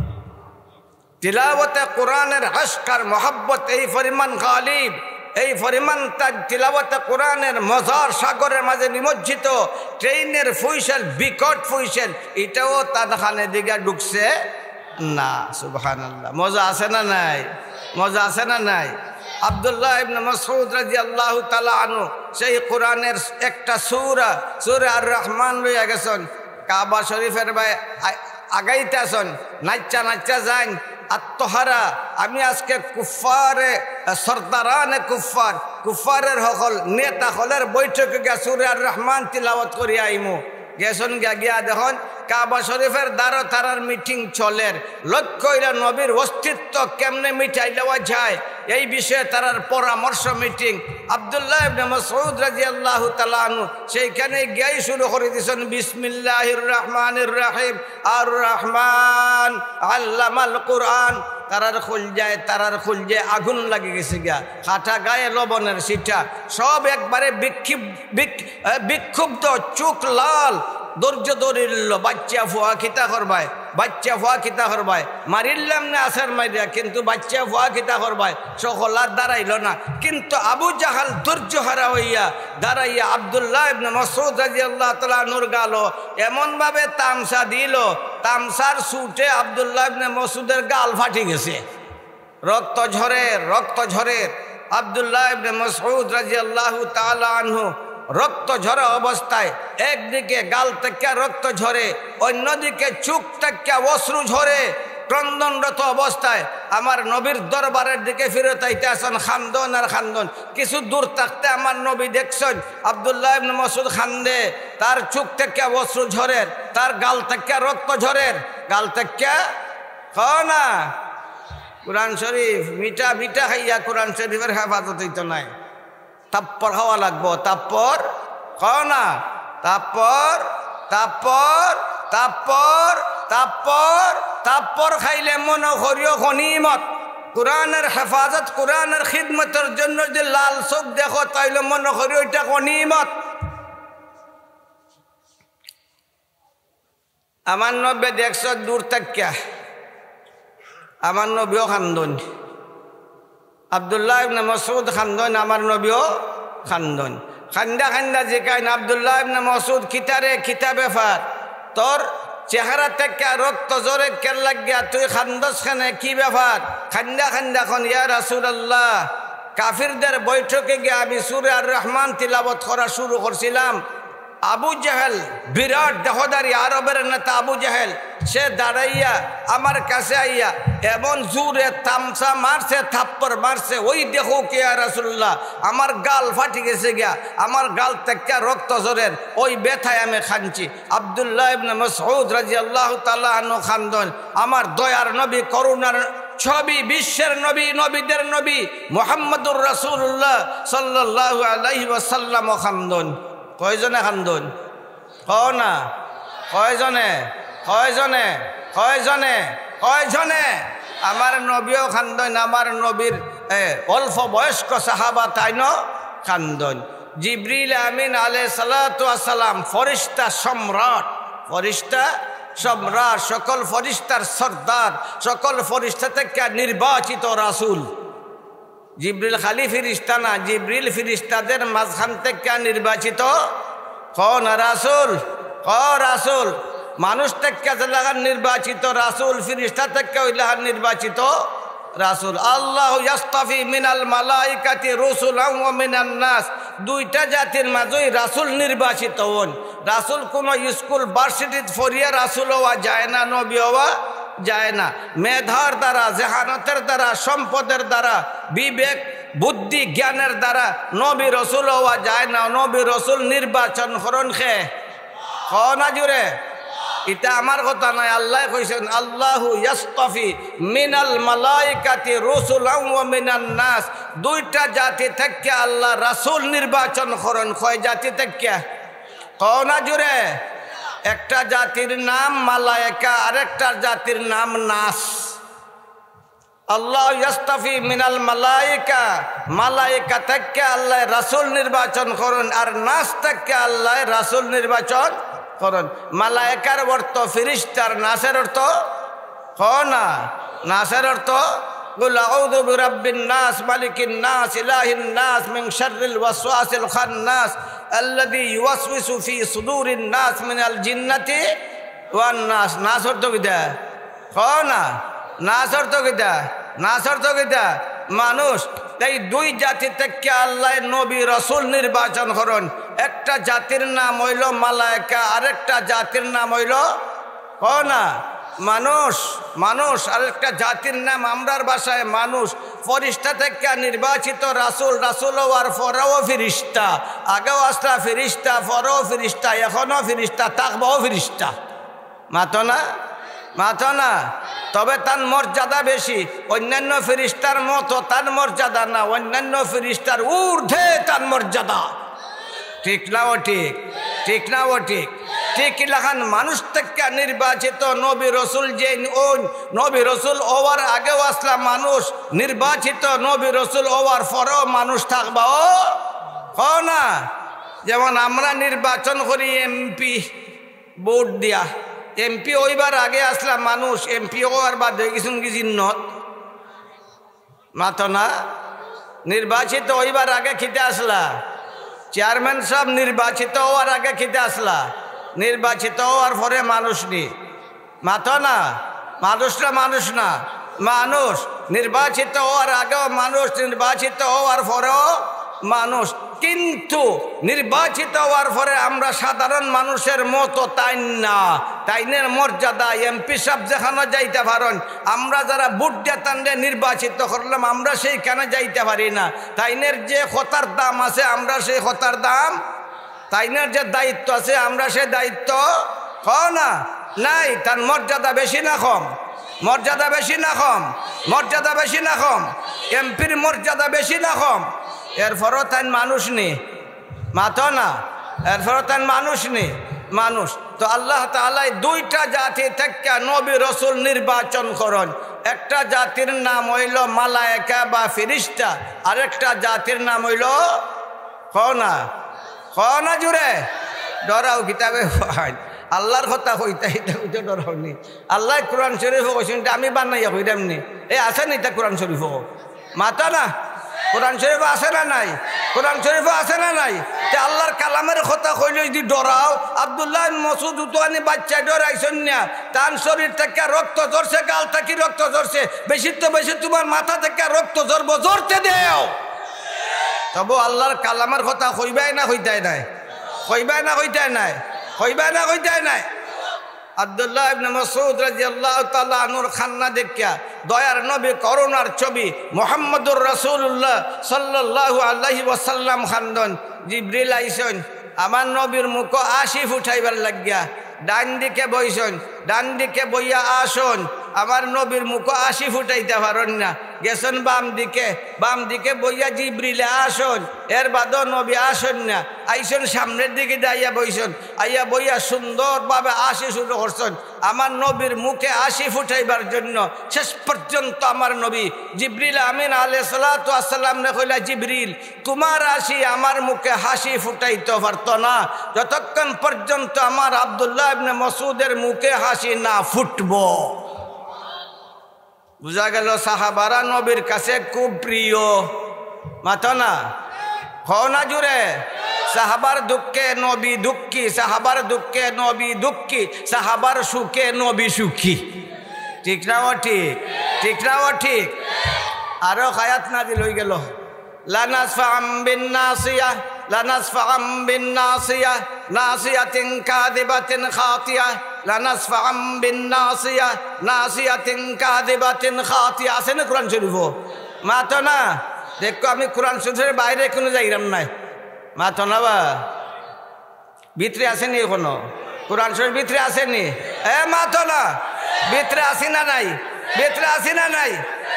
তিলাওয়াতে কোরআনের আশক আর মহব্বত এই পরিমাণ গালিব, এই পরিমাণ তার তিলাওয়াতে কোরআনের মজার সাগরের মাঝে নিমজ্জিত। ট্রেনের ফুইসেল, বিকট ফুইসেল, এটাও তার খানে দিকে ঢুকছে না। সুবহানাল্লাহ, মজা আছে না নাই? মজা আছে না নাই? আব্দুল্লাহ ইবনে মাসউদ রাদিয়াল্লাহু তাআলা আনহু সেই কোরআনের একটা সূরা আর রহমান লইয়া গেছেন, কাবা শরীফের আগাইতে আসন, নাচ্চা নাচ্চা যান আত্মহারা। আমি আজকে কুফারে সরদারানে কুফারের সকল নেতা হলের বৈঠকে গিয়া সূরা আর রহমান তিলাওয়াত করিয়া আইমু। গেছন গিয়া দেখুন কাবা শরীফের দ্বারা তারার মিটিং চলের, লক্ষ্য হইলা নবীর অস্তিত্ব কেমনে মিটাই দেওয়া যায় এই বিষয়ে তারার পরামর্শ মিটিং। আব্দুল্লাহ ইবনে মাসউদ রাদিয়াল্লাহু তাআলা আনহু সেইখানে গিয়ে শুরু করে দিয়েছেন বিসমিল্লাহির রহমানির রহিম, আর রহমান আল্লামাল কোরআন। তারার খুল যায় আগুন লাগে গেছে গিয়া, কাটা গায়ে লবণের সিটা, সব একবারে বিক্ষুব্ধ, চোখ লাল, ধৈর্য ধরিল। বাচ্চা ফুয়া খিতা করবায়, বাচ্চা ফুয়া খিতা করবায়, মারিলাম না আসার মারিয়া, কিন্তু বাচ্চা ফুয়া খিতা করবায় সকল আর দাঁড়াইল না। কিন্তু আবু জাহাল ধৈর্য হারা হইয়া দাঁড়াইয়া আব্দুল্লাহ ইবনে মাসউদ রাদিয়াল্লাহু তাআলা নূর গালো, এমনভাবে তামসা দিল, তামসার সুটে আব্দুল্লাহ ইবনে মাসউদের গাল ফাটি গেছে, রক্ত ঝরে। আব্দুল্লাহ ইবনে মাসউদ রাদিয়াল্লাহু তাআলা আনহু রক্ত ঝরা অবস্থায় একদিকে গাল থেকে রক্ত ঝরে, অন্যদিকে চোখ থেকে অশ্রু ঝরে, ক্রন্দনরত অবস্থায় আমার নবীর দরবারের দিকে ফিরত আইতে আসেন, খান্দন আর খান্দন। কিছু দূর থাকতে আমার নবী দেখছেন আব্দুল্লাহ ইবনে মাসউদ খান্দে, তার চোখ থেকে অশ্রু ঝরের, তার গাল থেকে রক্ত ঝরের। গাল থেকে খাও না কোরআন শরীফ, মিঠা মিঠা খাইয়া কোরআন শরীফের হেফাজত হইতো নাই, তাপ্পর খাওয়া লাগবো, তাপ্পর খাও না, তাপ্পর খাইলে মনে করিও গনিমত। কোরআনের হেফাজত, কোরআনের খিদমতের জন্য যদি লাল চোখ দেখো তাইলে মনে করিও এটা গনিমত। আমার নবী দেখছ দূর থাকিয়া, আমার নবীও খান্দন, আব্দুল্লাহ ইবনে মাসউদ খান্দন, আমার নবীও খান্দন। খান্দা জিকাইন আব্দুল্লাহ ইবনে মাসউদ কিতারে কিতা ব্যাপার, তোর চেহারা থেকে রক্ত জোরে কেন লাগিয়া তুই খান্দস খানে, কি ব্যাপার? খান্দা খন ইয়া রাসূলুল্লাহ, কাফিরদের বৈঠকে গিয়ে আমি সূরা আর রহমান তিলাওয়াত করা শুরু করছিলাম। আবু জাহেল, বিরাট দেহদারি আরবের নেতা আবু জাহেল, সে দাঁড়াইয়া আমার কাছে আইয়া এমন জোরে তামসা মারছে, থাপ্পড় মারছে, ওই দেখো কে ইয়া রাসূলুল্লাহ, আমার গাল ফাটি গেছে গিয়া, আমার গাল থেকে রক্ত ঝরের, ওই ব্যথায় আমি খানছি। আব্দুল্লাহ ইবনে মাসউদ রাদিয়াল্লাহু তাআলা আনহু খান্দন। আমার দয়ার নবী, করুণার ছবি, বিশ্বের নবী, নবীদের নবী মুহাম্মদুর রাসূলুল্লাহ সাল্লাল্লাহু আলাইহি ওয়াসাল্লাম খান্দন। কয়জনে খান্দন? কও না, কয়জনে? আমার নবীও খান্দন, আমার নবীর অল্প বয়স্ক সাহাবা তাইন খান্দন। জিবরিল আমিন আলাইহিস সালাতু ওয়াস সালাম, ফেরেশতা সম্রাট, ফেরেশতা সম্রাট, সকল ফরিস্তার সর্দার, সকল ফরিস্তা থেকে নির্বাচিত রাসূল। জিবরিল খালি ফিরিস্তা না, জিবরিল ফিরিস্তাদের মাঝখান থেকে নির্বাচিত কোন রাসূল? রাসূল। মানুষ থেকে লাগান নির্বাচিত রাসূল, ফিরিস্তা থেকে লাগান নির্বাচিত রাসূল। আল্লাহ ইয়াস্তাফি মিনাল মালাইকাতি রুসুলান ওয়া মিনান নাস। দুইটা জাতির মাঝেই রাসূল নির্বাচিত হন। রাসূল কোন স্কুল ভার্সিটিতে পড়িয়া রাসূল হওয়া যায় না, নবী হওয়া যায় না। মেধার দ্বারা, জেহানতের দ্বারা, সম্পদের দ্বারা, বিবেক বুদ্ধি জ্ঞানের দ্বারা নবী রসুল হওয়া যায় না। নবী রসুল নির্বাচন করন খে না জুড়ে। এটা আমার কথা নয়, আল্লাহ কইছেন আল্লাহু ইয়াস্তাফি মিনাল মালাইকাতি রুসুলান ওয়া মিনান নাস। দুইটা জাতি থেকে আল্লাহ রাসূল নির্বাচন করেন। কয় জাতি থেকে? না জুড়ে। একটা জাতির নাম মালায়েকা, আরেকটা জাতির নাম নাস। আল্লাহ ইয়াস্তাফি মিনাল মালায়েকা, মালায়েকা থেকে আল্লাহ রাসূল নির্বাচন করেন, আর নাস থেকে আল্লাহ রাসূল নির্বাচন করেন। মালায়েকার অর্থ ফিরিস্তার, নাসের অর্থ না, নাসের অর্থ কুল আউযু বিরাব্বিন নাস মালিকিন নাস ইলাহিন নাস মিন শাররিল ওয়াসওয়াসিল খান্নাস আল্লাযী ইউওয়াসওয়িসু ফি সুদুরিন নাস মিনাল জিন্নাতি ওয়ান নাস। নাস অর্থ কিটা? না, নাস অর্থ কিটা? নাস অর্থ কিটা? মানুষ। এই দুই জাতি থেকে আল্লাহ নবী রসুল নির্বাচন করেন। একটা জাতির নাম হইল মালায়েকা, আরেকটা জাতির নাম হইল না মানুষ। মানুষ আরেকটা জাতির নাম আমরার ভাষায় মানুষ। ফরিস্তা থেকে নির্বাচিত রাসূল, রাসূল হওয়ার পরেও ফিরিস্তা। আগেও আসলা ফিরিস্তা, পরেও ফিরিস্তা, এখনও ফিরিস্তা, থাকবও ফিরিস্তা। মাতো না? মাতো না? তবে তার মর্যাদা বেশি। অন্যান্য ফিরিস্তার মতো তার মর্যাদা না, অন্যান্য ফিরিস্তার ঊর্ধ্বে তার মর্যাদা। ঠিক না ও ঠিক? ঠিক না ও ঠিক? ঠিক লাগান মানুষ থেকে নির্বাচিত নবী রসুল। যে নবী রসুল হওয়ার আগেও আসলাম মানুষ, নির্বাচিত নবী রসুল হওয়ার পরেও মানুষ থাকবা ও না। যেমন আমরা নির্বাচন করি এমপি ভোট দিয়া, এমপি হইবার আগে আসলাম মানুষ, এমপি হওয়ার বাদে কিছু কি চিহ্নত মাতো না। নির্বাচিত হইবার আগে খিতে আসলা চেয়ারম্যান সাহেব, নির্বাচিত হওয়ার আগে খিতে আসলা, নির্বাচিত হওয়ার পরে মানুষ নি মাতো না। মানুষটা মানুষ না, মানুষ। নির্বাচিত হওয়ার আগেও মানুষ, নির্বাচিত হওয়ার পরেও মানুষ। কিন্তু নির্বাচিত হওয়ার পরে আমরা সাধারণ মানুষের মতো তাই না। তাইনের মর্যাদা এমপি সাহেব যেখানে যাইতে পারেন, আমরা যারা ভোট দিয়ে নির্বাচিত করলাম আমরা সেইখানে যাইতে পারি না। তাইনের যে কথার দাম আছে আমরা সেই কথার দাম, তাইনের যে দায়িত্ব আছে আমরা সেই দায়িত্ব না নাই। তার মর্যাদা বেশি না কম? মর্যাদা বেশি না কম? মর্যাদা বেশি না কম? এমপির মর্যাদা বেশি না কম? এরপরও তাই মানুষ নেই মাতো না, এরপরও তাই মানুষ নেই মানুষ। তো আল্লাহ তাআলা দুইটা জাতি থেকে নবী রসুল নির্বাচন করেন। একটা জাতির নাম হইল মালায়েকা বা ফিরিস্তা, আরেকটা জাতির নাম হইল না জুড়ে। ডরাও কিতাবে আল্লাহর কথা হইতে হইতে ডরাওনি। আল্লাহ কোরআন শরীফ কইছেন, আমি বানাইয়া হইতাম নি। এই আছে নি তা কোরআন শরীফ মাতা না? কোরআন শরীফ আছে না নাই? কোরআন শরীফ আছে না নাই? তে আল্লাহর কালামের কথা কইলে যদি ডরাও, আব্দুল্লাহ মসুদ উতোয়ানি বাচ্চা ডরাইছেন না, তার শরীর থেকে রক্ত ঝরছে, গাল থেকে রক্ত ঝরছে, বেশি তো বেশি তোমার মাথা থেকে রক্ত ঝরবো, ঝরতে দেও। তবু আল্লাহর কালামের কথা কইবাই না কইতাই নাই? কইবাই না কইতাই নাই? কইবাই না কইতাই নাই? আব্দুল্লাহ ইবনে মাসউদ রাদিয়াল্লাহু তাআলা আনহুর খান্না দেখিয়া দয়ার নবী করুণার ছবি মুহাম্মদুর রাসূলুল্লাহ সাল্লাল্লাহু আলাইহি ওয়াসাল্লাম খান্দন। জিবরিল আইসন, আমার নবীর মুখ আশিফ উঠাইবার লাগিয়া ডান দিকে বইসন, ডান দিকে বইয়া আসন। আমার নবীর মুখ আশিফ উঠাইতে পারেন না, গেছেন বাম দিকে বইয়া জিবরিলে আসন, এর বাদও নবী আসন না, আইসন সামনের দিকে যাইয়া বইসন, আইয়া বইয়া সুন্দরভাবে হাসি শুরু করছেন। আমার নবীর মুখে হাসি ফুটাইবার জন্য শেষ পর্যন্ত আমার নবী জিবরিল আমিন আলাইহিস সালাতু ওয়াস সালাম রে কইলা, জিবরিল তোমার হাসি আমার মুখে হাসি ফুটাইতে পারত না যতক্ষণ পর্যন্ত আমার আব্দুল্লাহ ইবনে মাসউদের মুখে হাসি না ফুটবো। বুঝা গেল সাহাবারা নবীর কাছে খুব প্রিয়। মাথো না হও না জুড়ে, সাহাবার দুঃখে নবী দুঃখী, সাহাবার দুঃখে নবী দুঃখী, সাহাবার সুখে নবী সুখী। ঠিক না ও ঠিক? ঠিক না ও ঠিক? আরো খায়াত নাজিল হয়ে গেল, লানাসফাম বিন নাসিয়া, লানাসফাম বিন নাসিয়া, নাসিয়াতিন কাযিবাতিন খাতিয়া, লানাসফাম বিন নাসিয়া, নাসিয়াতিন কাযিবাতিন খাতিয়া। আছে না কোরআন শরীফ? মাতো না দেখো, আমি কোরআন শরীফের বাইরে কোনো যাইরাম নাই। মাতো না বা ভিতরে আসেনি এখনো? কোরআন শরীফ ভিতরে আসেনি? মাতো না ভিতরে আসি না নাই? ভিতরে আসি না নাই?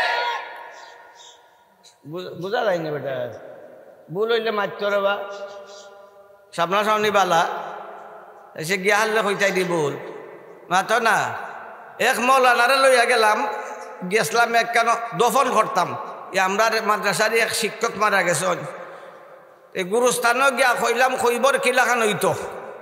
বুঝা যায়নি বেটা, ভুল হইলে মারত রে বা সামনা সামনি বালা এসে গিয়া হারলে হইতাই দি ভুল। মাতো না এক মৌলানারে লইয়া গেছিলাম একখান দফন করতাম। আমরা মাদ্রাসার এক শিক্ষক মারা গেছেন, এই গুরুস্থানও গিয়া কইলাম খৈবর কিলাখান হইতো।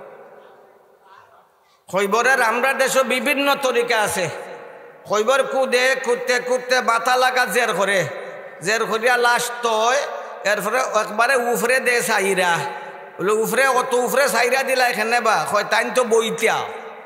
খৈবরের আমরা দেশে বিভিন্ন তরিকা আছে। খৈবর কুদতে মাথা লাগা জের করে, জের করিয়া লাস্ট এরপরে একবারে উফরে দে সাইরা, বলে উফরে অত উফরে সাইরা দিলা এখানে বা কয় তাইন তো বইতা।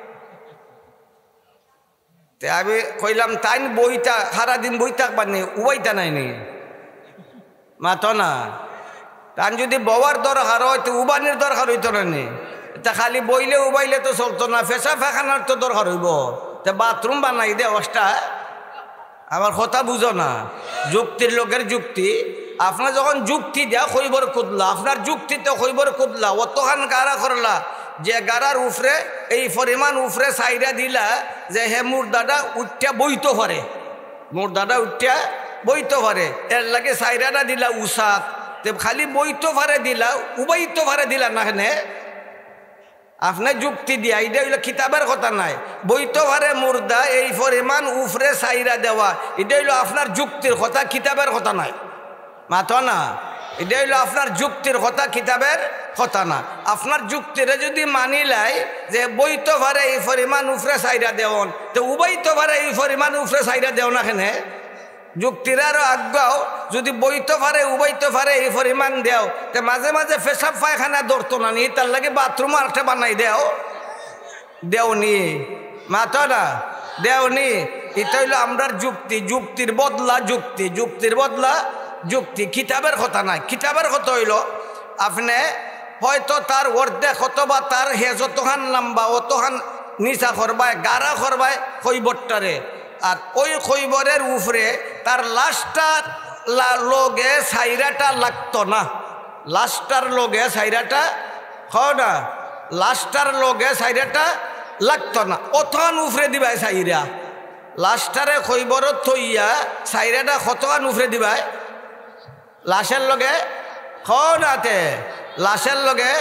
আমি কইলাম তাইন বইতা সারাদিন বই থাকবার নেই, উবাইতা নাই নি? মাতো না তান যদি বওয়ার দরকার হয় তো উবানির দরকার হইতো না নি? তা খালি বইলে উবাইলে তো চলতো না, ফেসা ফেখানোর তো দরকার হইব। তা বাথরুম বানাই দে অবস্থা। আমার কথা বুঝো না, যুক্তির লোকের যুক্তি। আপনার যখন যুক্তি দেয়া খৈবর কুদলা, আপনার যুক্তিতে খৈবর কুদলা অতখান গাড়া করলা যে গাড়ার উফরে এই পরিমাণ উফরে সাইরা দিলা যে হে মুর্দাটা উঠা বইতে পারে, মুর্দাটা উঠা বইতে পারে, এর লাগে সাইরাটা দিলা উসাত। তে খালি বইতে পারে দিলা, উবাইতে পারে দিলা না। এখানে আপনার যুক্তি দিয়া এটা হইলো কিতাবের কথা নাই। বইতে পারে মুর্দা এই পরিমাণ উফরে সাইরা দেওয়া, এটা হইলো আপনার যুক্তির কথা, কিতাবের কথা নাই। মাথো না এটা হইলো আপনার যুক্তির কথা, কিতাবের কথা না। আপনার যুক্তিরে যদি মানি লাই যে বইতে পারে এই পরিমাণ উফরে সাইরা দেওন, তো উবাইতে পারে এই পরিমাণ উফরে সাইরা দেও না। এখানে যুক্তির আরো আজ্ঞাও যদি বইতে পারে উবাইতে পারে এই পরিমাণ দেও, তো মাঝে মাঝে পেশাব পায়খানা ধরতো না নি, তার লাগে বাথরুম আরেকটা বানাই দেওনি। মাথো না দেওনি। এটা হইলো আমরার যুক্তি, যুক্তির বদলা যুক্তি, যুক্তির বদলা যুক্তি, কিতাবের কথা নাই। কিতাবের কথা হইল আপনি হয়তো তার অর্ধেক অথবা তার হে যতখান লম্বা অতখান নিচা করবায়, গাড়া করবায় খৈবরটারে, আর ওই খৈবরের উপরে তার লাশটার লগে সাইরাটা লাগতো না। লাশটার লগে সাইরাটা না, লাশটার লগে সাইরাটা লাগতো না, অতখান উফরে দিবাই সাইরা। লাশটারে খৈবরত থইয়া সাইরাটা কতখান উফরে দিবাই লাশের লগে খাতে, লাশের লগে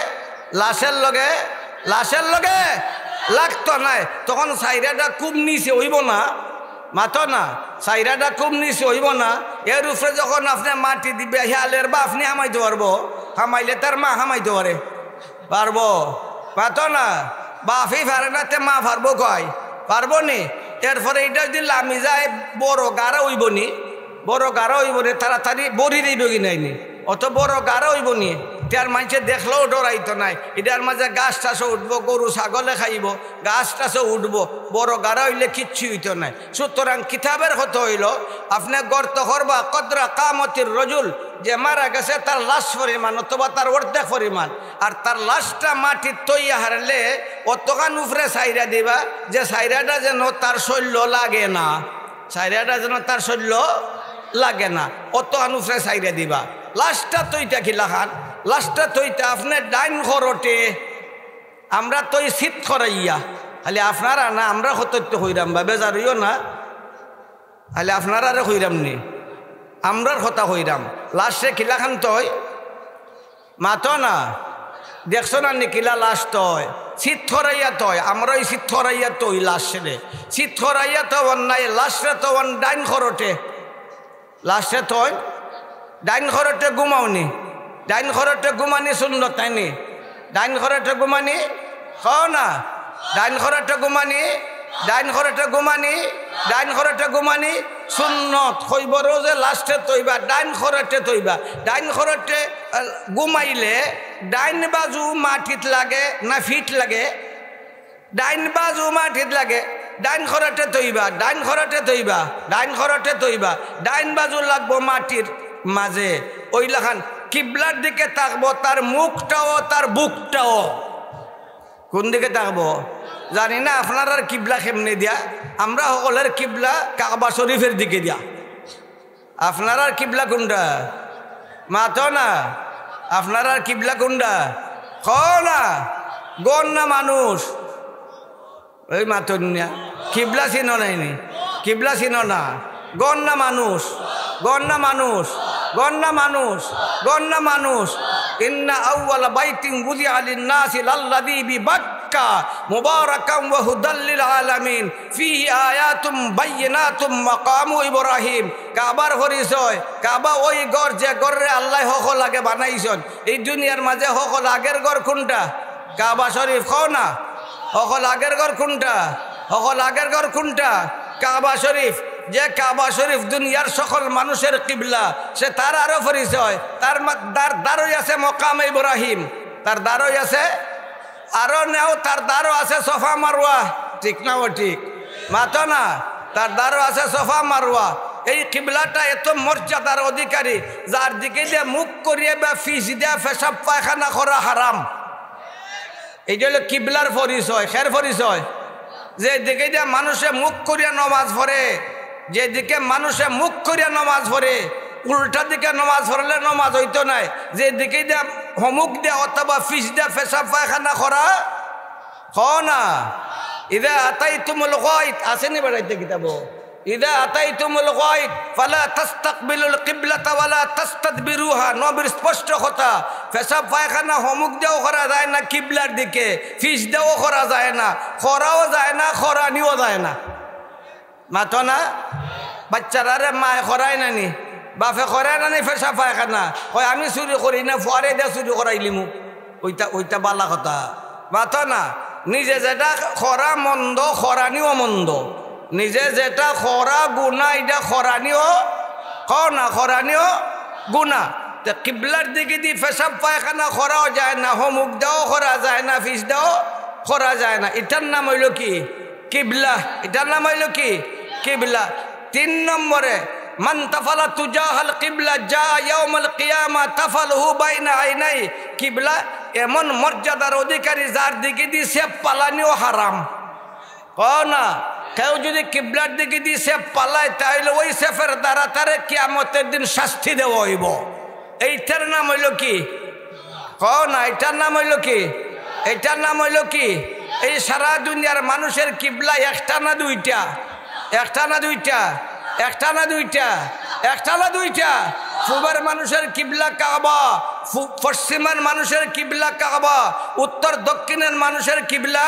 লাগতো নাই। তখন সাইরাটা খুব নিচে হইব না। মাথো না সাইরাটা খুব নিচে হইব না। এর উপরে যখন আপনি মাটি দিবে হিয়ালের বা আপনি হামাইতে পারবো, হামাইলে তার মা হামাইতে পারবো। মাথো না বাফি পারে না, তে মা পারবো কয় পারবো নি। এরপরে এটা যদি লামি যায় বড় গাড়া হইব নি, বড় গাড়া হইব নি, তাড়াতাড়ি বড়ি দিবে কি নাইনি, অত বড় গাড়া হইব নি। তার মানুষে দেখলেও ডরাইতো নাই। এটার মাঝে গাছ টাছও উঠবো, গরু ছাগলে খাইব, গাছ টাছও উঠবো, বড় গাড়া হইলে কিচ্ছু হইতো নাই। সুতরাং কিতাবের কথা হইল আপনি গর্ত করবা কদরা কামতির রজুল, যে মারা গেছে তার লাশ পরিমাণ অথবা তার অর্ধেক পরিমাণ, আর তার লাশটা মাটির তৈয়া হারলে অতখান উপরে সাইরা দিবা যে সাইরাটা যেন তার শৈল্য লাগে না, সাইরাটা যেন তার শৈল্য লাগে না, অতখান উপরে সাইরা দিবা। লাশটা তৈটা কিলা খান, লাশটা তৈটা আপনার ডাইন ঘরটে আমরা তৈ শীত করাইয়া, খালি আপনারা না আমরা হতত্য হইরাম বা বেজার হইও না, খালি আপনারা হইরাম নি। আমরার কথা হইরাম লাশে কিলাখান তয় মাতো না দেখছো না নিকিলা লাশ তয় শীত থরাইয়া তয় আমরা ওই শীত থরাইয়া তৈ লাশে শীত থরাইয়া তো অন্যায় লাশে তো ডাইন খরটে লাশে তয় ডাইন খরটে ঘুমাওনি ডাইন খরটে ঘুমানি শূন্য তাইনি ডাইন খরটে ঘুমানি কও না ডাইন খরটে ঘুমানি ডাইন খরটে ঘুমানি ডাইন খরটে ঘুমানি সুন্নত হইব রোজে লাস্টে তৈবা ডাইন খরটে তৈবা ডাইন খরটে ঘুমাইলে ডাইন বাজু মাটিত লাগে না ফিট লাগে ডাইন বাজু মাটিত লাগে ডাইন খরটে তৈবা ডাইন খরটে তৈবা ডাইন খরটে তৈবা ডাইন বাজু লাগবো মাটির মাঝে ওই লাখান কিবলার দিকে তাকবো তার মুখটাও তার বুকটাও কোন দিকে তাকবো জানি না আপনার আর কিবলা কেমনে দিয়া আমরা সকলের কিবলা কাবা শরীফের দিকে দিয়া আপনার আর কিবলা কোনটা মাতো না আপনার আর কিবলা কোনটা কও না গণ না মানুষ ওই মাতো না কিবলা চিনো নাইনি কিবলা চিনো না গণ না মানুষ গণ না মানুষ গণ না মানুষ গণ না মানুষ ইন্না আউওয়ালা বাইতিন বুদিআ লিন-নাসি লাল্লাযী বিবাক্কা মুবারাকান ওয়া হুদাল লিল আলামিন ফীহি আয়াতুম বাইয়িনাতুম মাকামু ইব্রাহিম কাবার পরিচয় কাবা ওই ঘর যে ঘরে আল্লাহ সকল আগে বানাইছেন এই দুনিয়ার মাঝে সকল আগের ঘর কোনটা কাবা শরীফ কও না সকল আগের ঘর কোনটা সকল আগের ঘর কোনটা কাবা শরীফ যে কাবা শরীফ দুনিয়ার সকল মানুষের কিবলা সে তার আরো পরিচয় তার দ্বারই আছে মকাম ইব্রাহিম তার দ্বারই আছে আরো নেও তার দ্বারও আছে সফা মারওয়া ঠিক না ও ঠিক মাতো না তার দ্বারও আছে সফা মারওয়া এই কিবলাটা এত মর্যাদার অধিকারী যার দিকে দিয়ে মুখ করিয়ে বা ফিস দিয়ে পেশাব পায়খানা করা হারাম এইটা হলো কিবলার পরিচয় খের পরিচয় যে দিকে দিয়ে মানুষে মুখ করিয়া নমাজ পড়ে যেদিকে মানুষে মুখ করিয়া নমাজ পড়ে উল্টা দিকে নমাজ পড়লে নমাজ হইতো নাই যেদিকে দিয়া হমুক দিয়া অথবা ফিস দিয়া পেশাব পায়খানা করা না ইদা আতাইতুমুল গায়ত আসেনি বেড়াইতে কিতাব ইদা আতাইতুমুল গায়ত ফালা তাস্তাকবিলুল কিবলাতা ওয়ালা তাস্তাদবিরুহা নবীর স্পষ্ট কথা পেশাব পায়খানা হমুক দিয়েও করা যায় না কিবলার দিকে ফিস দিয়েও করা যায় না খরাও যায় না খরানিও যায় না মাতো না বাচ্চারা রে মায়ে খরাই নানি বাপে খরাই নানি পেশাব পায়খানা হয় আমি চুরি করি না ফুয়ারে দিয়ে চুরি করাইলিমু ওইটা ওইটা বালা কথা মাতো না নিজে যেটা খরা মন্দ খরানিও মন্দ নিজে যেটা খরা গুণা এটা খরানিও কও না খরানিও গুণা তো কিবলার দিকে দি পেশাব পায়খানা খরাও যায় না হমুক দেওয়াও করা যায় না ফিস দেওয়াও করা যায় না এটার নাম হইল কি কিবলা এটার নাম হইল কি কিবলা 3 নম্বরে মান তাফালা তুজাহাল কিবলা যা ইয়াউমুল কিয়ামা তাফালহু বাইনা আইনাই কিবলা এমন মর্যাদার অধিকারী যার দিকে দি সে পালানিও হারাম কও না কেউ যদি কিবলার দিকে দি সে পালায় তাহলে ওই সেফের দ্বারা তারে কিয়ামতের দিন শাস্তি দেওয়া হইব এইটার নাম হইল কি কও না এটার নাম হইল কি এটার নাম হইল কি এই সারা দুনিয়ার মানুষের কিবলা একটা না দুইটা একটা না দুইটা একটা না দুইটা একটা না দুইটা পূবের মানুষের কিবলা কাবা পশ্চিমের মানুষের কিবলা কাবা উত্তর দক্ষিণের মানুষের কিবলা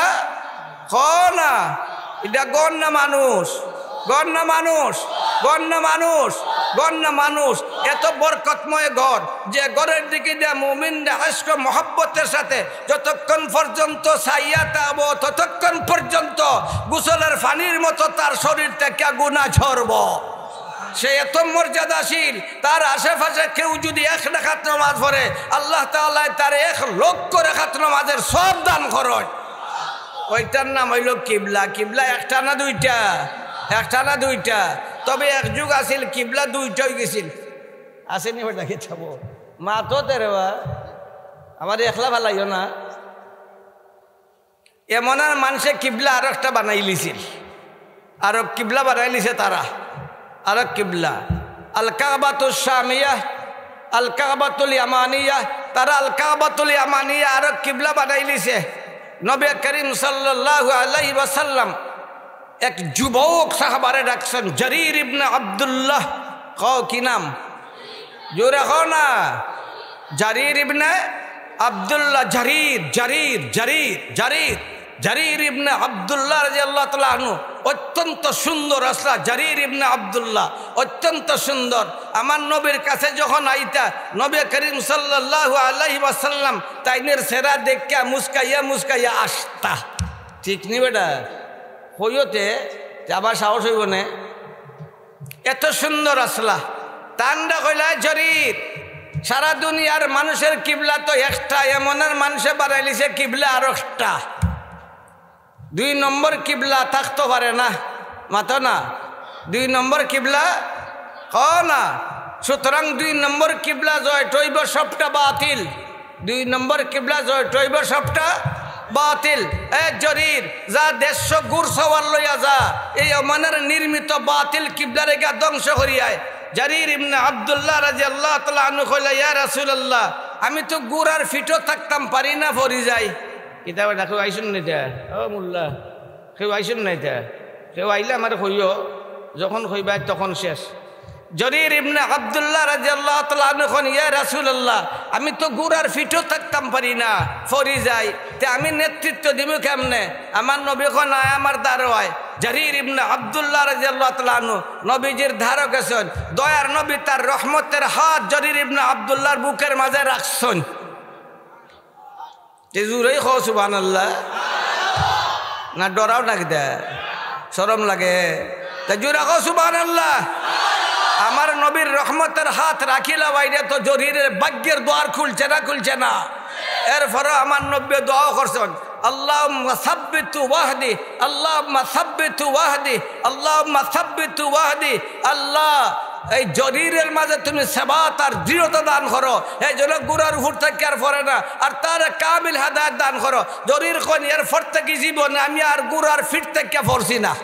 কও না এটা গণ না মানুষ গণ না মানুষ গণ না মানুষ গণ না মানুষ এত বরকতময় ঘর যে ঘরের দিকে দিয়ে মুমিনরা আশক মহব্বতের সাথে যতক্ষণ পর্যন্ত চাইয়া তাব ততক্ষণ পর্যন্ত গোসলের পানির মতো তার শরীর থেকে গুনাহ ঝরব সে এত মর্যাদাশীল তার আশেপাশে কেউ যদি 1 রাকাত নামাজ পড়ে আল্লাহ তাআলা তার 1 লক্ষ রাকাত নামাজের সব দান করেন ওইটার নাম হইল কিবলা কিবলা একটা না দুইটা একটা না দুইটা তবে এক যুগ আসিল কিবলা দুইটা হয়ে গেছিল আসেনি ওটা কি ছাবো মা তো তেরেবা আমার একলা ভালাইও না এমন আর মানুষে কিবলা আর একটা বানাই লিছিল আর কিবলা বানাই লিছে তারা আর কিবলা আল কাবাতুশ শামিয়া আল কাবাতুল ইয়ামানিয়া তারা আল কাবাতুল ইয়ামানিয়া আর কিবলা বানাই লিছে নবী করিম সাল্লাল্লাহু আলাইহি ওয়াসাল্লাম এক যুবক সাহাবারে ডাকছেন জরির ইবনে আব্দুল্লাহ কও কি নাম? জোরে কও না। জারির ইবনে আব্দুল্লাহ। জারির ইবনে আব্দুল্লাহ রাদিয়াল্লাহু তাআলা আনহু অত্যন্ত সুন্দর আসলা। জারির ইবনে আব্দুল্লাহ অত্যন্ত সুন্দর। আমার নবীর কাছে যখন আইতা নবী করিম সাল্লাল্লাহু আলাইহি ওয়াসাল্লাম তাইনের সেরা দেখা মুস্কাইয়া আসতা। ঠিক নি বেটা? হইতে আবার সাহস হইব না। এত সুন্দর আসলা। তান্ডা কইলা জরির সারা দুনিয়ার মানুষের কিবলা তো একটা, এমনের মানুষে বানাইলিছে কিবলা আর একটা। 2 নম্বর কিবলা থাকতে পারে না, মাতো না। 2 নম্বর কিবলা হ না। সুতরাং 2 নম্বর কিবলা জয় টইব সবটা বাতিল। 2 নম্বর কিবলা জয় টইব সবটা বাতিল। এ জরির যা 150 গুড় সওয়ার লইয়া যা, এই ওমানের নির্মিত বাতিল কিবলা রেখা ধ্বংস করিয়ায়। জারির ইবনে আব্দুল্লাহ রাদিয়াল্লাহু তাআলা আনহু কইলা, ইয়া রাসূলুল্লাহ, আমি তো গুড় আর ফিটো থাকতাম পারি না, পরি যাই। কিতাব ডাকো আইসুন না এটা। ও মোল্লা, কেউ আইসুন না এটা। কেউ আইলে আমার কইও, যখন কইবা তখন শেষ। জরির ইবনে আব্দুল্লাহ রাদিয়াল্লাহু তাআলা আনহু কোন, ইয়া রাসূলুল্লাহ, আমি তো গুড় আর ফিটো থাকতাম পারি না, পরি যাই। তে আমি নেতৃত্ব দিব কেমনে? আমার নবী কোন আয় আমার দারোয়ায়। জারির ইবনে আব্দুল্লাহ রাদিয়াল্লাহু তাআলা আনহু নবীজির ধারক আছেন। দয়ার নবী তার রহমতের হাত জারির ইবনে আব্দুল্লাহর বুকের মাঝে রাখছেন। জুরেই কও সুবহানাল্লাহ। না ডরাও নাকি? দে শরম লাগে? তা জুরা কও সুবহানাল্লাহ। আমার নবীর রহমতের হাত রাখিলা বাইরে তো জরিরের ভাগ্যের দ্বার খুলছে না। এরপরে আমার নবী দোয়া করছেন, আল্লাহুম্মা সাব্বিতু ওয়াহদি, আল্লাহুম্মা সাব্বিতু ওয়াহদি, আল্লাহুম্মা সাব্বিতু ওয়াহদি। আল্লাহ, এই জরিরের মাঝে তুমি সেবাত আর দৃঢ়তা দান করো। এই জন্য গুড়ার উপর থেকে আর পড়ে না, আর তার কামিল হেদায়েত দান করো। জরির কোন এর ফর থেকে জীবনে আমি আর গুড়ার ফিট থেকে পড়ছি না।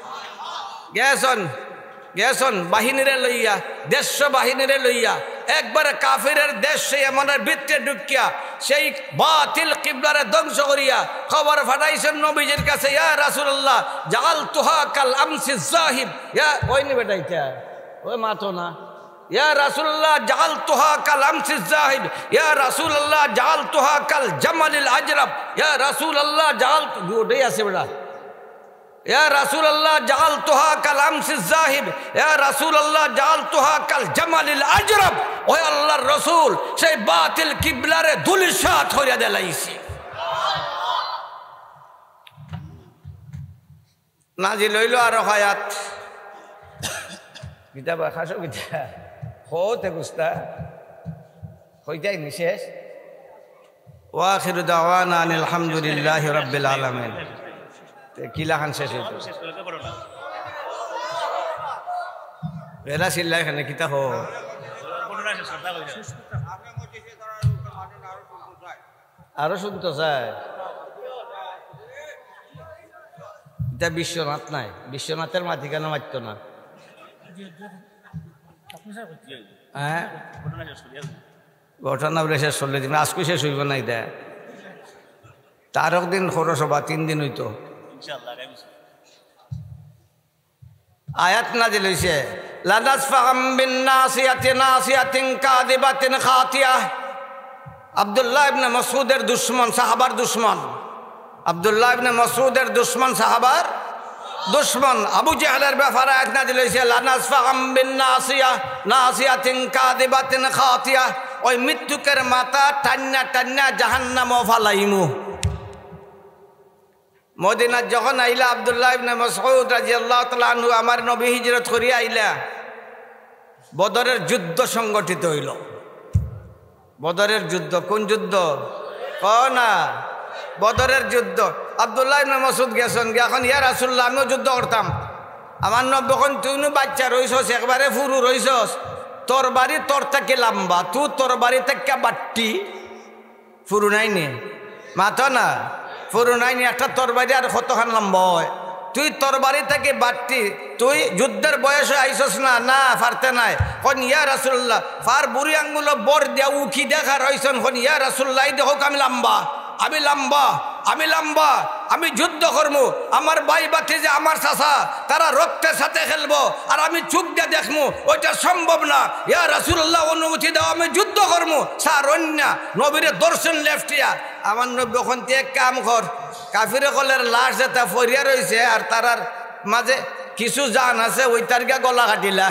গেছন বাহিনীরে লইয়া, দেশ বাহিনীরে লইয়া একবারে কাফিরের দেশ সেই এমনের ভিতরে ঢুকিয়া সেই বাতিল কিবলারে ধ্বংস করিয়া খবর ফাটাইছেন নবীজির কাছে, ইয়া রাসূলুল্লাহ, জাআলতুহা কাল আমসি যাহিব। ইয়া ওইনি বেটাইতা ওই মাতো না। ইয়া রাসূলুল্লাহ, জাআলতুহা কাল আমসি যাহিব। ইয়া রাসূলুল্লাহ, জাআলতুহা কাল জামালিল আজরাব। ইয়া রাসূলুল্লাহ, জাআলতু দুটোই আছে বেটা। ইয়া রাসূলুল্লাহ, জাআলতুহা কাল আমসি যাহিব। ইয়া রাসূলুল্লাহ, জাআলতুহা কাল জামালিল আজরাব। ওই আল্লাহর রাসূল সেই বাতিল কিবলারে ধুলিসাৎ করিয়া দেলাইছে। নাজিল হইল আর আয়াত। কিতাব খাসো কিতা হতে গুস্তা হইতাই নি শেষ। ওয়া আখিরু দাওয়ানা আনিল হামদুলিল্লাহি রাব্বিল আলামিন। কিলাখান শেষ হইতো এরা চিল্লা এখানে কিতা হো আরো শুনতো চায়। এটা বিশ্বনাথ নাই, বিশ্বনাথের মাটি কেন মারত না? হ্যাঁ ঘটনা বলে শেষ করলে দিন, আজকে শেষ হইব না। এটা তার একদিন খরসভা 3 দিন হইতো। আয়াত নাজিল হইছে, লানাসফাম বিন নাসিয়াতিন কাযিবাতিন খাতিয়াহ। আব্দুল্লাহ ইবনে মাসউদের দুশমন, সাহাবার দুশমন। আব্দুল্লাহ ইবনে মাসউদের দুশমন, সাহাবার দুশমন আবু জাহলের ব্যাপারে আয়াত নাজিল হইছে, লানাসফাম বিন নাসিয়াতিন কাযিবাতিন খাতিয়াহ। ওই মৃত্যুকের মাথা টান্না জাহান্নামে ফালাইমু। মদিনা যখন আইলা আব্দুল্লাহ ইবনে মাসউদ রাদিয়াল্লাহু তাআলা আনহু আমার নবী হিজরত করিয়া আইলা, বদরের যুদ্ধ সংগঠিত হইল। বদরের যুদ্ধ কোন যুদ্ধ? না বদরের যুদ্ধ। আব্দুল্লাহ ইবনে মাসউদ গেছেন, এখন ইয়া রাসূলুল্লাহ, আমিও যুদ্ধ করতাম। আমার নবী কোন, তুইও বাচ্চা রইছস, একবারে ফুরু রইছস, তোর বাড়ি তোর থেকে লম্বা, তুই তোর বাড়ি থেকে বাট্টি ফুরু নাই নে মাথা না ফুরু নাই নি, একটা তোর বাড়ি আর কতখান লম্বা হয়। তুই তোর বাড়ি থেকে বাট্টি, তুই যুদ্ধের বয়সে আইসস না, না পারতে নাই। কোন ইয়া রাসূলুল্লাহ, ফার বুড়ি আঙ্গুলো বর দিয়া উকি দেখা রইছেন। কোন ইয়া রাসূলুল্লাহ, দেখো আমি লম্বা, আমি লম্বা, আমি লম্বা। আমি যুদ্ধ করবো, আমার ভাই ভাতিজা আমার চাচা তারা রক্তের সাথে খেলবো আর আমি চোখ দিয়ে দেখবো, ওইটা সম্ভব না। ইয়া রাসূলুল্লাহ অনুমতি দাও, আমি যুদ্ধ করবো। স্যার অন্যা নবীরে দর্শন লেফটিয়া আমার নবী ওখান থেকে কাম কর, কাফিরে কলের লাশ যেটা ফরিয়া রয়েছে আর তারার মাঝে কিছু জান আছে ওই তার গা গলা কাটিলা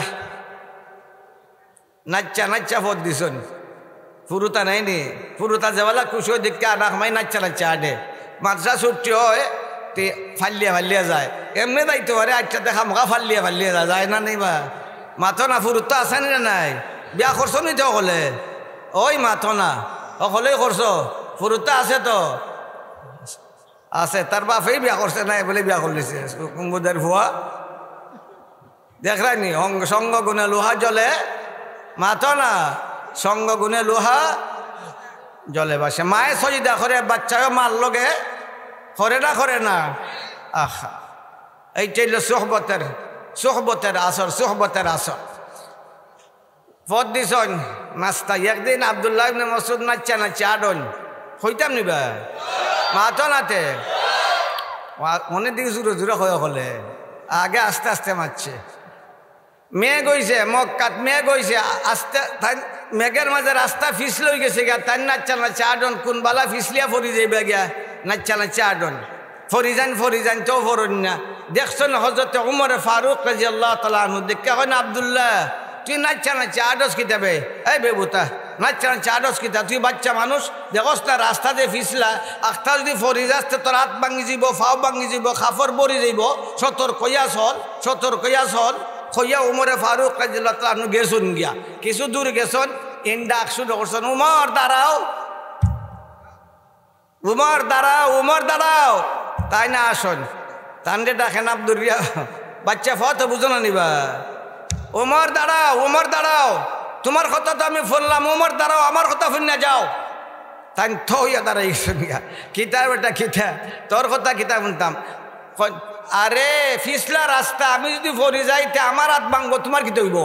নাচ্চা নাচ্চা ফোর দিছন। ফুরুতা নাই নি, ফুরুতা যাওয়ালা খুশি দেখতে আনা খামাই নাচ্চা নাচ্চা আডে মাদ্রাসা ছুটি হয় তে ফাল্লিয়া ফাল্লিয়া যায়। এমনি যাইতে পারে আচ্ছা দেখা মোকা ফাল্লিয়া ফাল্লিয়া যায় না নেই বা মাথো না ফুরুতা আছে না নাই? বিয়া করছো নি তো হলে ওই মাথো না সকলেই করছো, ফুরুতা আছে তো আছে, তার বাপেই বিয়া করছে নাই বলে বিয়া করলিছে কুম্বুদের ভুয়া দেখরানি সঙ্গ গুণে লোহা জলে মাথো না, সঙ্গ গুণে লোহা জলে বাসে। মায়ে সজিদা করে বাচ্চাও মার লগে করে না করে না। আহা এইটাই হলো সোহবতের আসর, সোহবতের আসর। পদ দিছন নাস্তা একদিন আব্দুল্লাহ ইবনে মাসউদ নাচ্চা নাচ্চা আডন হইতাম নিবা মাথো নাতে মনের দিকে জুড়ে জুড়ে হয়ে হলে আগে আস্তে আস্তে মারছে। মেঘ হইছে মক্কাত, মেঘ হইছে আস্তে মেঘের মাঝে রাস্তা ফিসলে হয়ে গেছে গিয়া তাই নাচ্চা নাচ্চা আডন কোন বালা ফিসলিয়া ফরি যাইবা গিয়া নাচ্চা নাচ্চা আডন ফরি যান তো ফরন না। দেখছেন হযরতে উমর ফারুক রাদিয়াল্লাহু তাআলা আনহু দেখে হয় না আব্দুল্লাহ তুই নাচ্চা নাচ্চা আডস কিতাবে এই বেবুতা নাচ্চা নাচ্চা আডস কিতা, তুই বাচ্চা মানুষ দেখস না রাস্তা যে ফিসলা আখতা যদি ফরি যাচ্ছে তোর হাত ভাঙি যাব, ফাও ভাঙি যাব, খাফর বরি যাইব, সতর্ক হইয়া চল খইয়া উমরে ফারুক রাদিয়াল্লাহু তাআলা আনহু গেছুন গিয়া কিছু দূর গেছন ইন্দা শুরু করছেন উমর দাঁড়াও তাই না আসন তান্ডে ডাকেন আব্দুরিয়া বাচ্চা ফত বুঝো না নিবা উমর দাঁড়াও তোমার কথা তো আমি শুনলাম, উমর দাঁড়াও আমার কথা শুনে যাও। তাই থইয়া দাঁড়াই গিয়া কিতা বেটা কিতা তোর কথা কিতা শুনতাম। আরে ফিসলা রাস্তা আমি যদি ফরি যাইতে আমার হাত ভাঙবো তোমার কি তৈব?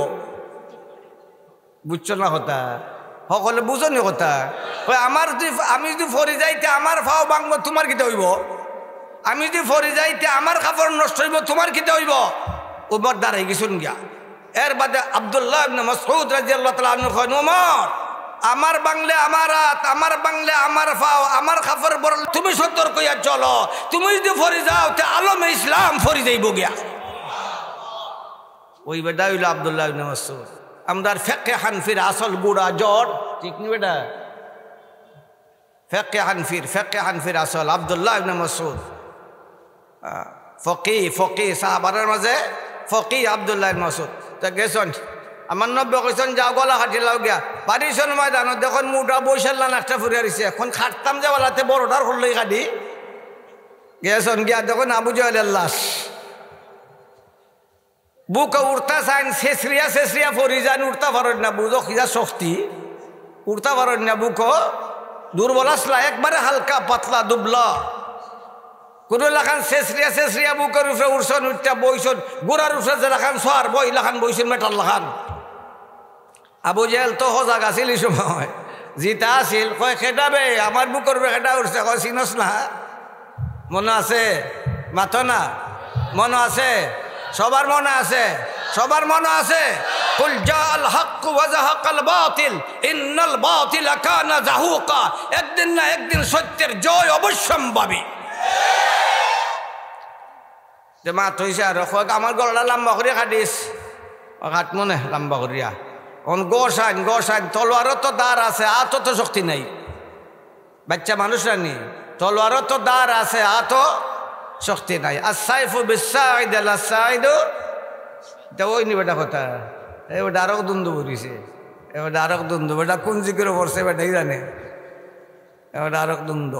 বুঝছো না কথা? সকলে বুঝো নি কথা? আমি যদি ফরি যাইতে আমার ফাও ভাঙবো তোমার কি তৈব? আমি যদি ফরি যাইতে আমার কাপড় নষ্ট হইব তোমার কি তৈব? উমর দাঁড়াই গেছুন গিয়া। এর বাদে আব্দুল্লাহ ইবনে মাসউদ রাদিয়াল্লাহু তাআলা আনহু কয় উমর আমার বাংলে আমার হাত, আমার বাংলে আমার ফাও, আমার কাপড় বড়, তুমি সতর্ক হইয়া চলো, তুমি যদি ফরি যাও তে আলমে ইসলাম ফরি যাইব গিয়া। ওই বেটা হইল আব্দুল্লাহ ইবনে মাসউদ। আমাদের ফিকহে হানফির আসল গুড়া জড় ঠিক নি বেটা? ফিকহে হানফির আসল আব্দুল্লাহ ইবনে মাসউদ ফকি সাহাবাদের মাঝে ফকি আব্দুল্লাহ ইবনে মাসউদ। তা গেছন আমার নব্য কইসন যাও গলা কাটি লাও গিয়া পারিছন ময়দানত দেখুন মুটা বৈশাল্লান একটা ফুরিয়া রয়েছে এখন খাটতাম যে বলাতে বড়টার হল্লই কাটি গেছন গিয়া দেখুন আবু জাহেলের লাশ বুক উড়তা চাইন শেষরিয়া ফরি যান উড়তা পারেন না, বুঝো খিজা শক্তি উড়তা পারেন না, বুক দুর্বল আসলা একবারে হালকা পাতলা দুবলা কোনো লাখান শেষরিয়া বুকের উপরে উঠছন উঠটা বইছন গোড়ার উপরে যে লাখান সোয়ার বই লাখান বইছেন মেটার লাখান। আবু জাহেল তো সজাগ আছিল এই সময়, জিতা আছিল কয় খেদাবে আমার বুকের উপরে খেদা উঠছে, কয় চিনস না? মনে আছে? মাথো না মনে আছে? সবার মনে আছে? কুল জাআল হক ওয়া যাহাকাল বাতিল ইন্নাল বাতিলা কানা যাহুকা। একদিন না একদিন সত্যের জয় অবশ্যম্ভাবী। যে মাত হয়েছে আর আমার গলাটা লম্বা করিয়া কাটিস কাট মনে লম্বা করিয়া গোসাইন তলোয়ারও তো দাঁড় আছে, আতো তো শক্তি নাই, বাচ্চা মানুষ রানি তলোয়ারও তো দাঁড় আছে, আতো শক্তি নাই। আর সাইফু বিসাইদ আল সাইদু ওই নি বেটা কথা এবার আরো দ্বন্দ্ব করিছে, এবার আরো দ্বন্দ্ব বেটা কোন জিকিরে পড়ছে বেটাই জানে, এবার আরো দ্বন্দ্ব।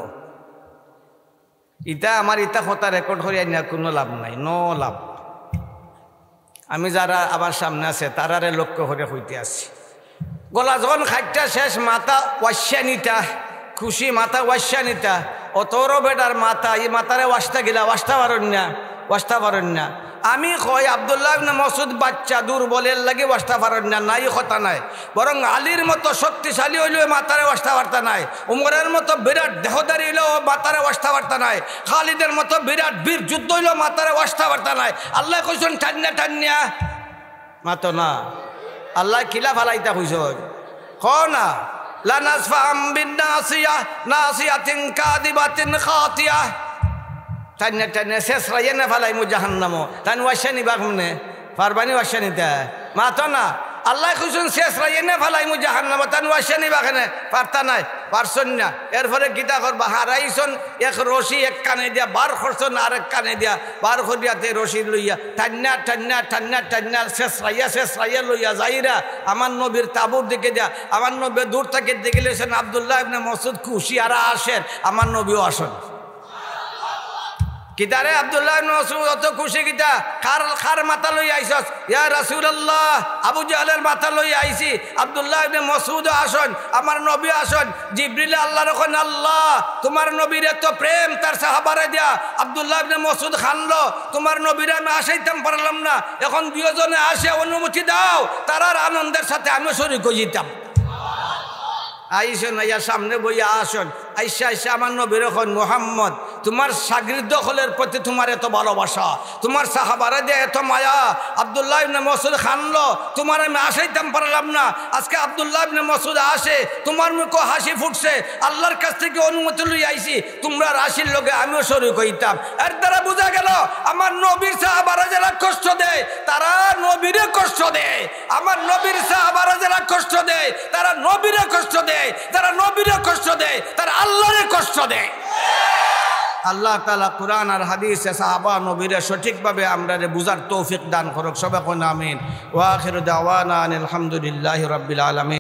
ইটা আমার ইটা কথা রেকর্ড করিয়া নেওয়ার কোনো লাভ নাই, নো লাভ। আমি যারা আমার সামনে আছে তারারে লক্ষ্য করে হইতে আসছি। গলা যখন খাইটা শেষ মাথা ওয়াশ্যানিতা খুশি মাথা ওয়াশ্যানিতা অতরও বেটার মাথা এই মাথারে ওয়াস্তা গিলা ওয়াস্তা পারেন না আমি কই আব্দুল্লাহ ইবনে মাসউদ বাচ্চা দুর্বলের লাগে ওয়াস্তা পারেন না, নাই কথা নাই। বরং আলীর মতো শক্তিশালী হইলেও মাতারে ওয়াস্তা বার্তা নাই, উমরের মতো বিরাট দেহদারি হইলেও মাতারে ওয়াস্তা বার্তা নাই, খালিদের মতো বিরাট বীর যুদ্ধ হইলেও মাতারে ওয়াস্তা বার্তা নাই। আল্লাহ কইছেন ঠান্না ঠান্না মাতো না, আল্লাহ কিলা ফালাইতা কইছেন না লা নাসফাম বিন নাসিয়া নাসিয়াতিন কাযিবাতিন খাতিয়া টান্না টান্না শেষ রাইয়ে না ফালাই মু জাহান্নামো তান ওয়াশানি বাগমনে পারবানি ওয়াশানিতা মাতো না। আল্লাহ কইছেন শেষ রাইয়ে না ফালাই মু জাহান্নামো তান ওয়াশানি বাগনে পারতা নাই, পারছন না। এরপরে গীতা করবা হারাইছন এক রশি এক কানে দিয়া বার করছন আর এক কানে দিয়া বার করিয়াতে রশি লইয়া টান্না টান্না টান্না টান্না শেষ রাইয়া লইয়া যাইরা আমার নবীর তাবুর দিকে দিয়া আমার নবী দূর থেকে দেখে লেছেন আব্দুল্লাহ ইবনে মাসউদ খুশি আর আসেন, আমার নবীও আসেন। কিতারে আব্দুল্লাহ ইবনে মাসউদ অত খুশি কিতা খার মাথা লই আইছস ইয়া রাসূলুল্লাহ, আবু জাহলের মাথা লই আইছি, আব্দুল্লাহ ইবনে মাসউদ আসেন, আমার নবী আসেন। জিবরিল আল্লাহ রকন আল্লাহ তোমার নবীর এত প্রেম তার সাহাবারে দিয়া আব্দুল্লাহ ইবনে মাসউদ খানলো, তোমার নবীরে আমি আসাইতাম পারলাম না, এখন দুজনে আসে অনুমতি দাও, তারার আনন্দের সাথে আমি শরীক হয়ে যেতাম। আইসেন আইয়া সামনে বইয়া আসেন, আইসা আইসা আমার নবীর এখন মুহাম্মদ তোমার শাগির্দ হলের প্রতি তোমার এত ভালোবাসা, তোমার সাহাবারা দিয়ে এত মায়া, আব্দুল্লাহ ইবনে মাসউদ খানলো, তোমার আমি আসাইতাম পারলাম না, আজকে আব্দুল্লাহ ইবনে মাসউদ আসে, তোমার মুখে হাসি ফুটছে, আল্লাহর কাছ থেকে অনুমতি লই আইছি, তোমরা রাশির লোকে আমিও শরীক হইতাম। এর দ্বারা বোঝা গেল আমার নবীর সাহাবারা যারা কষ্ট দেয় তারা নবীরে কষ্ট দেয়, আমার নবীর সাহাবারা যারা কষ্ট দেয় তারা নবীরে কষ্ট দেয়, যারা নবীরে কষ্ট দেয় তারা আল্লাহরে কষ্ট দেয়। আল্লাহ তাআলা কুরআন আর হাদিসে সাহাবা নবীরে সঠিকভাবে আমরা বুঝার তৌফিক দান করুক। সবাই কোন আমিন। ওয়া আখিরু দাওয়ানা আলহামদুলিল্লাহি রাব্বিল আলামিন।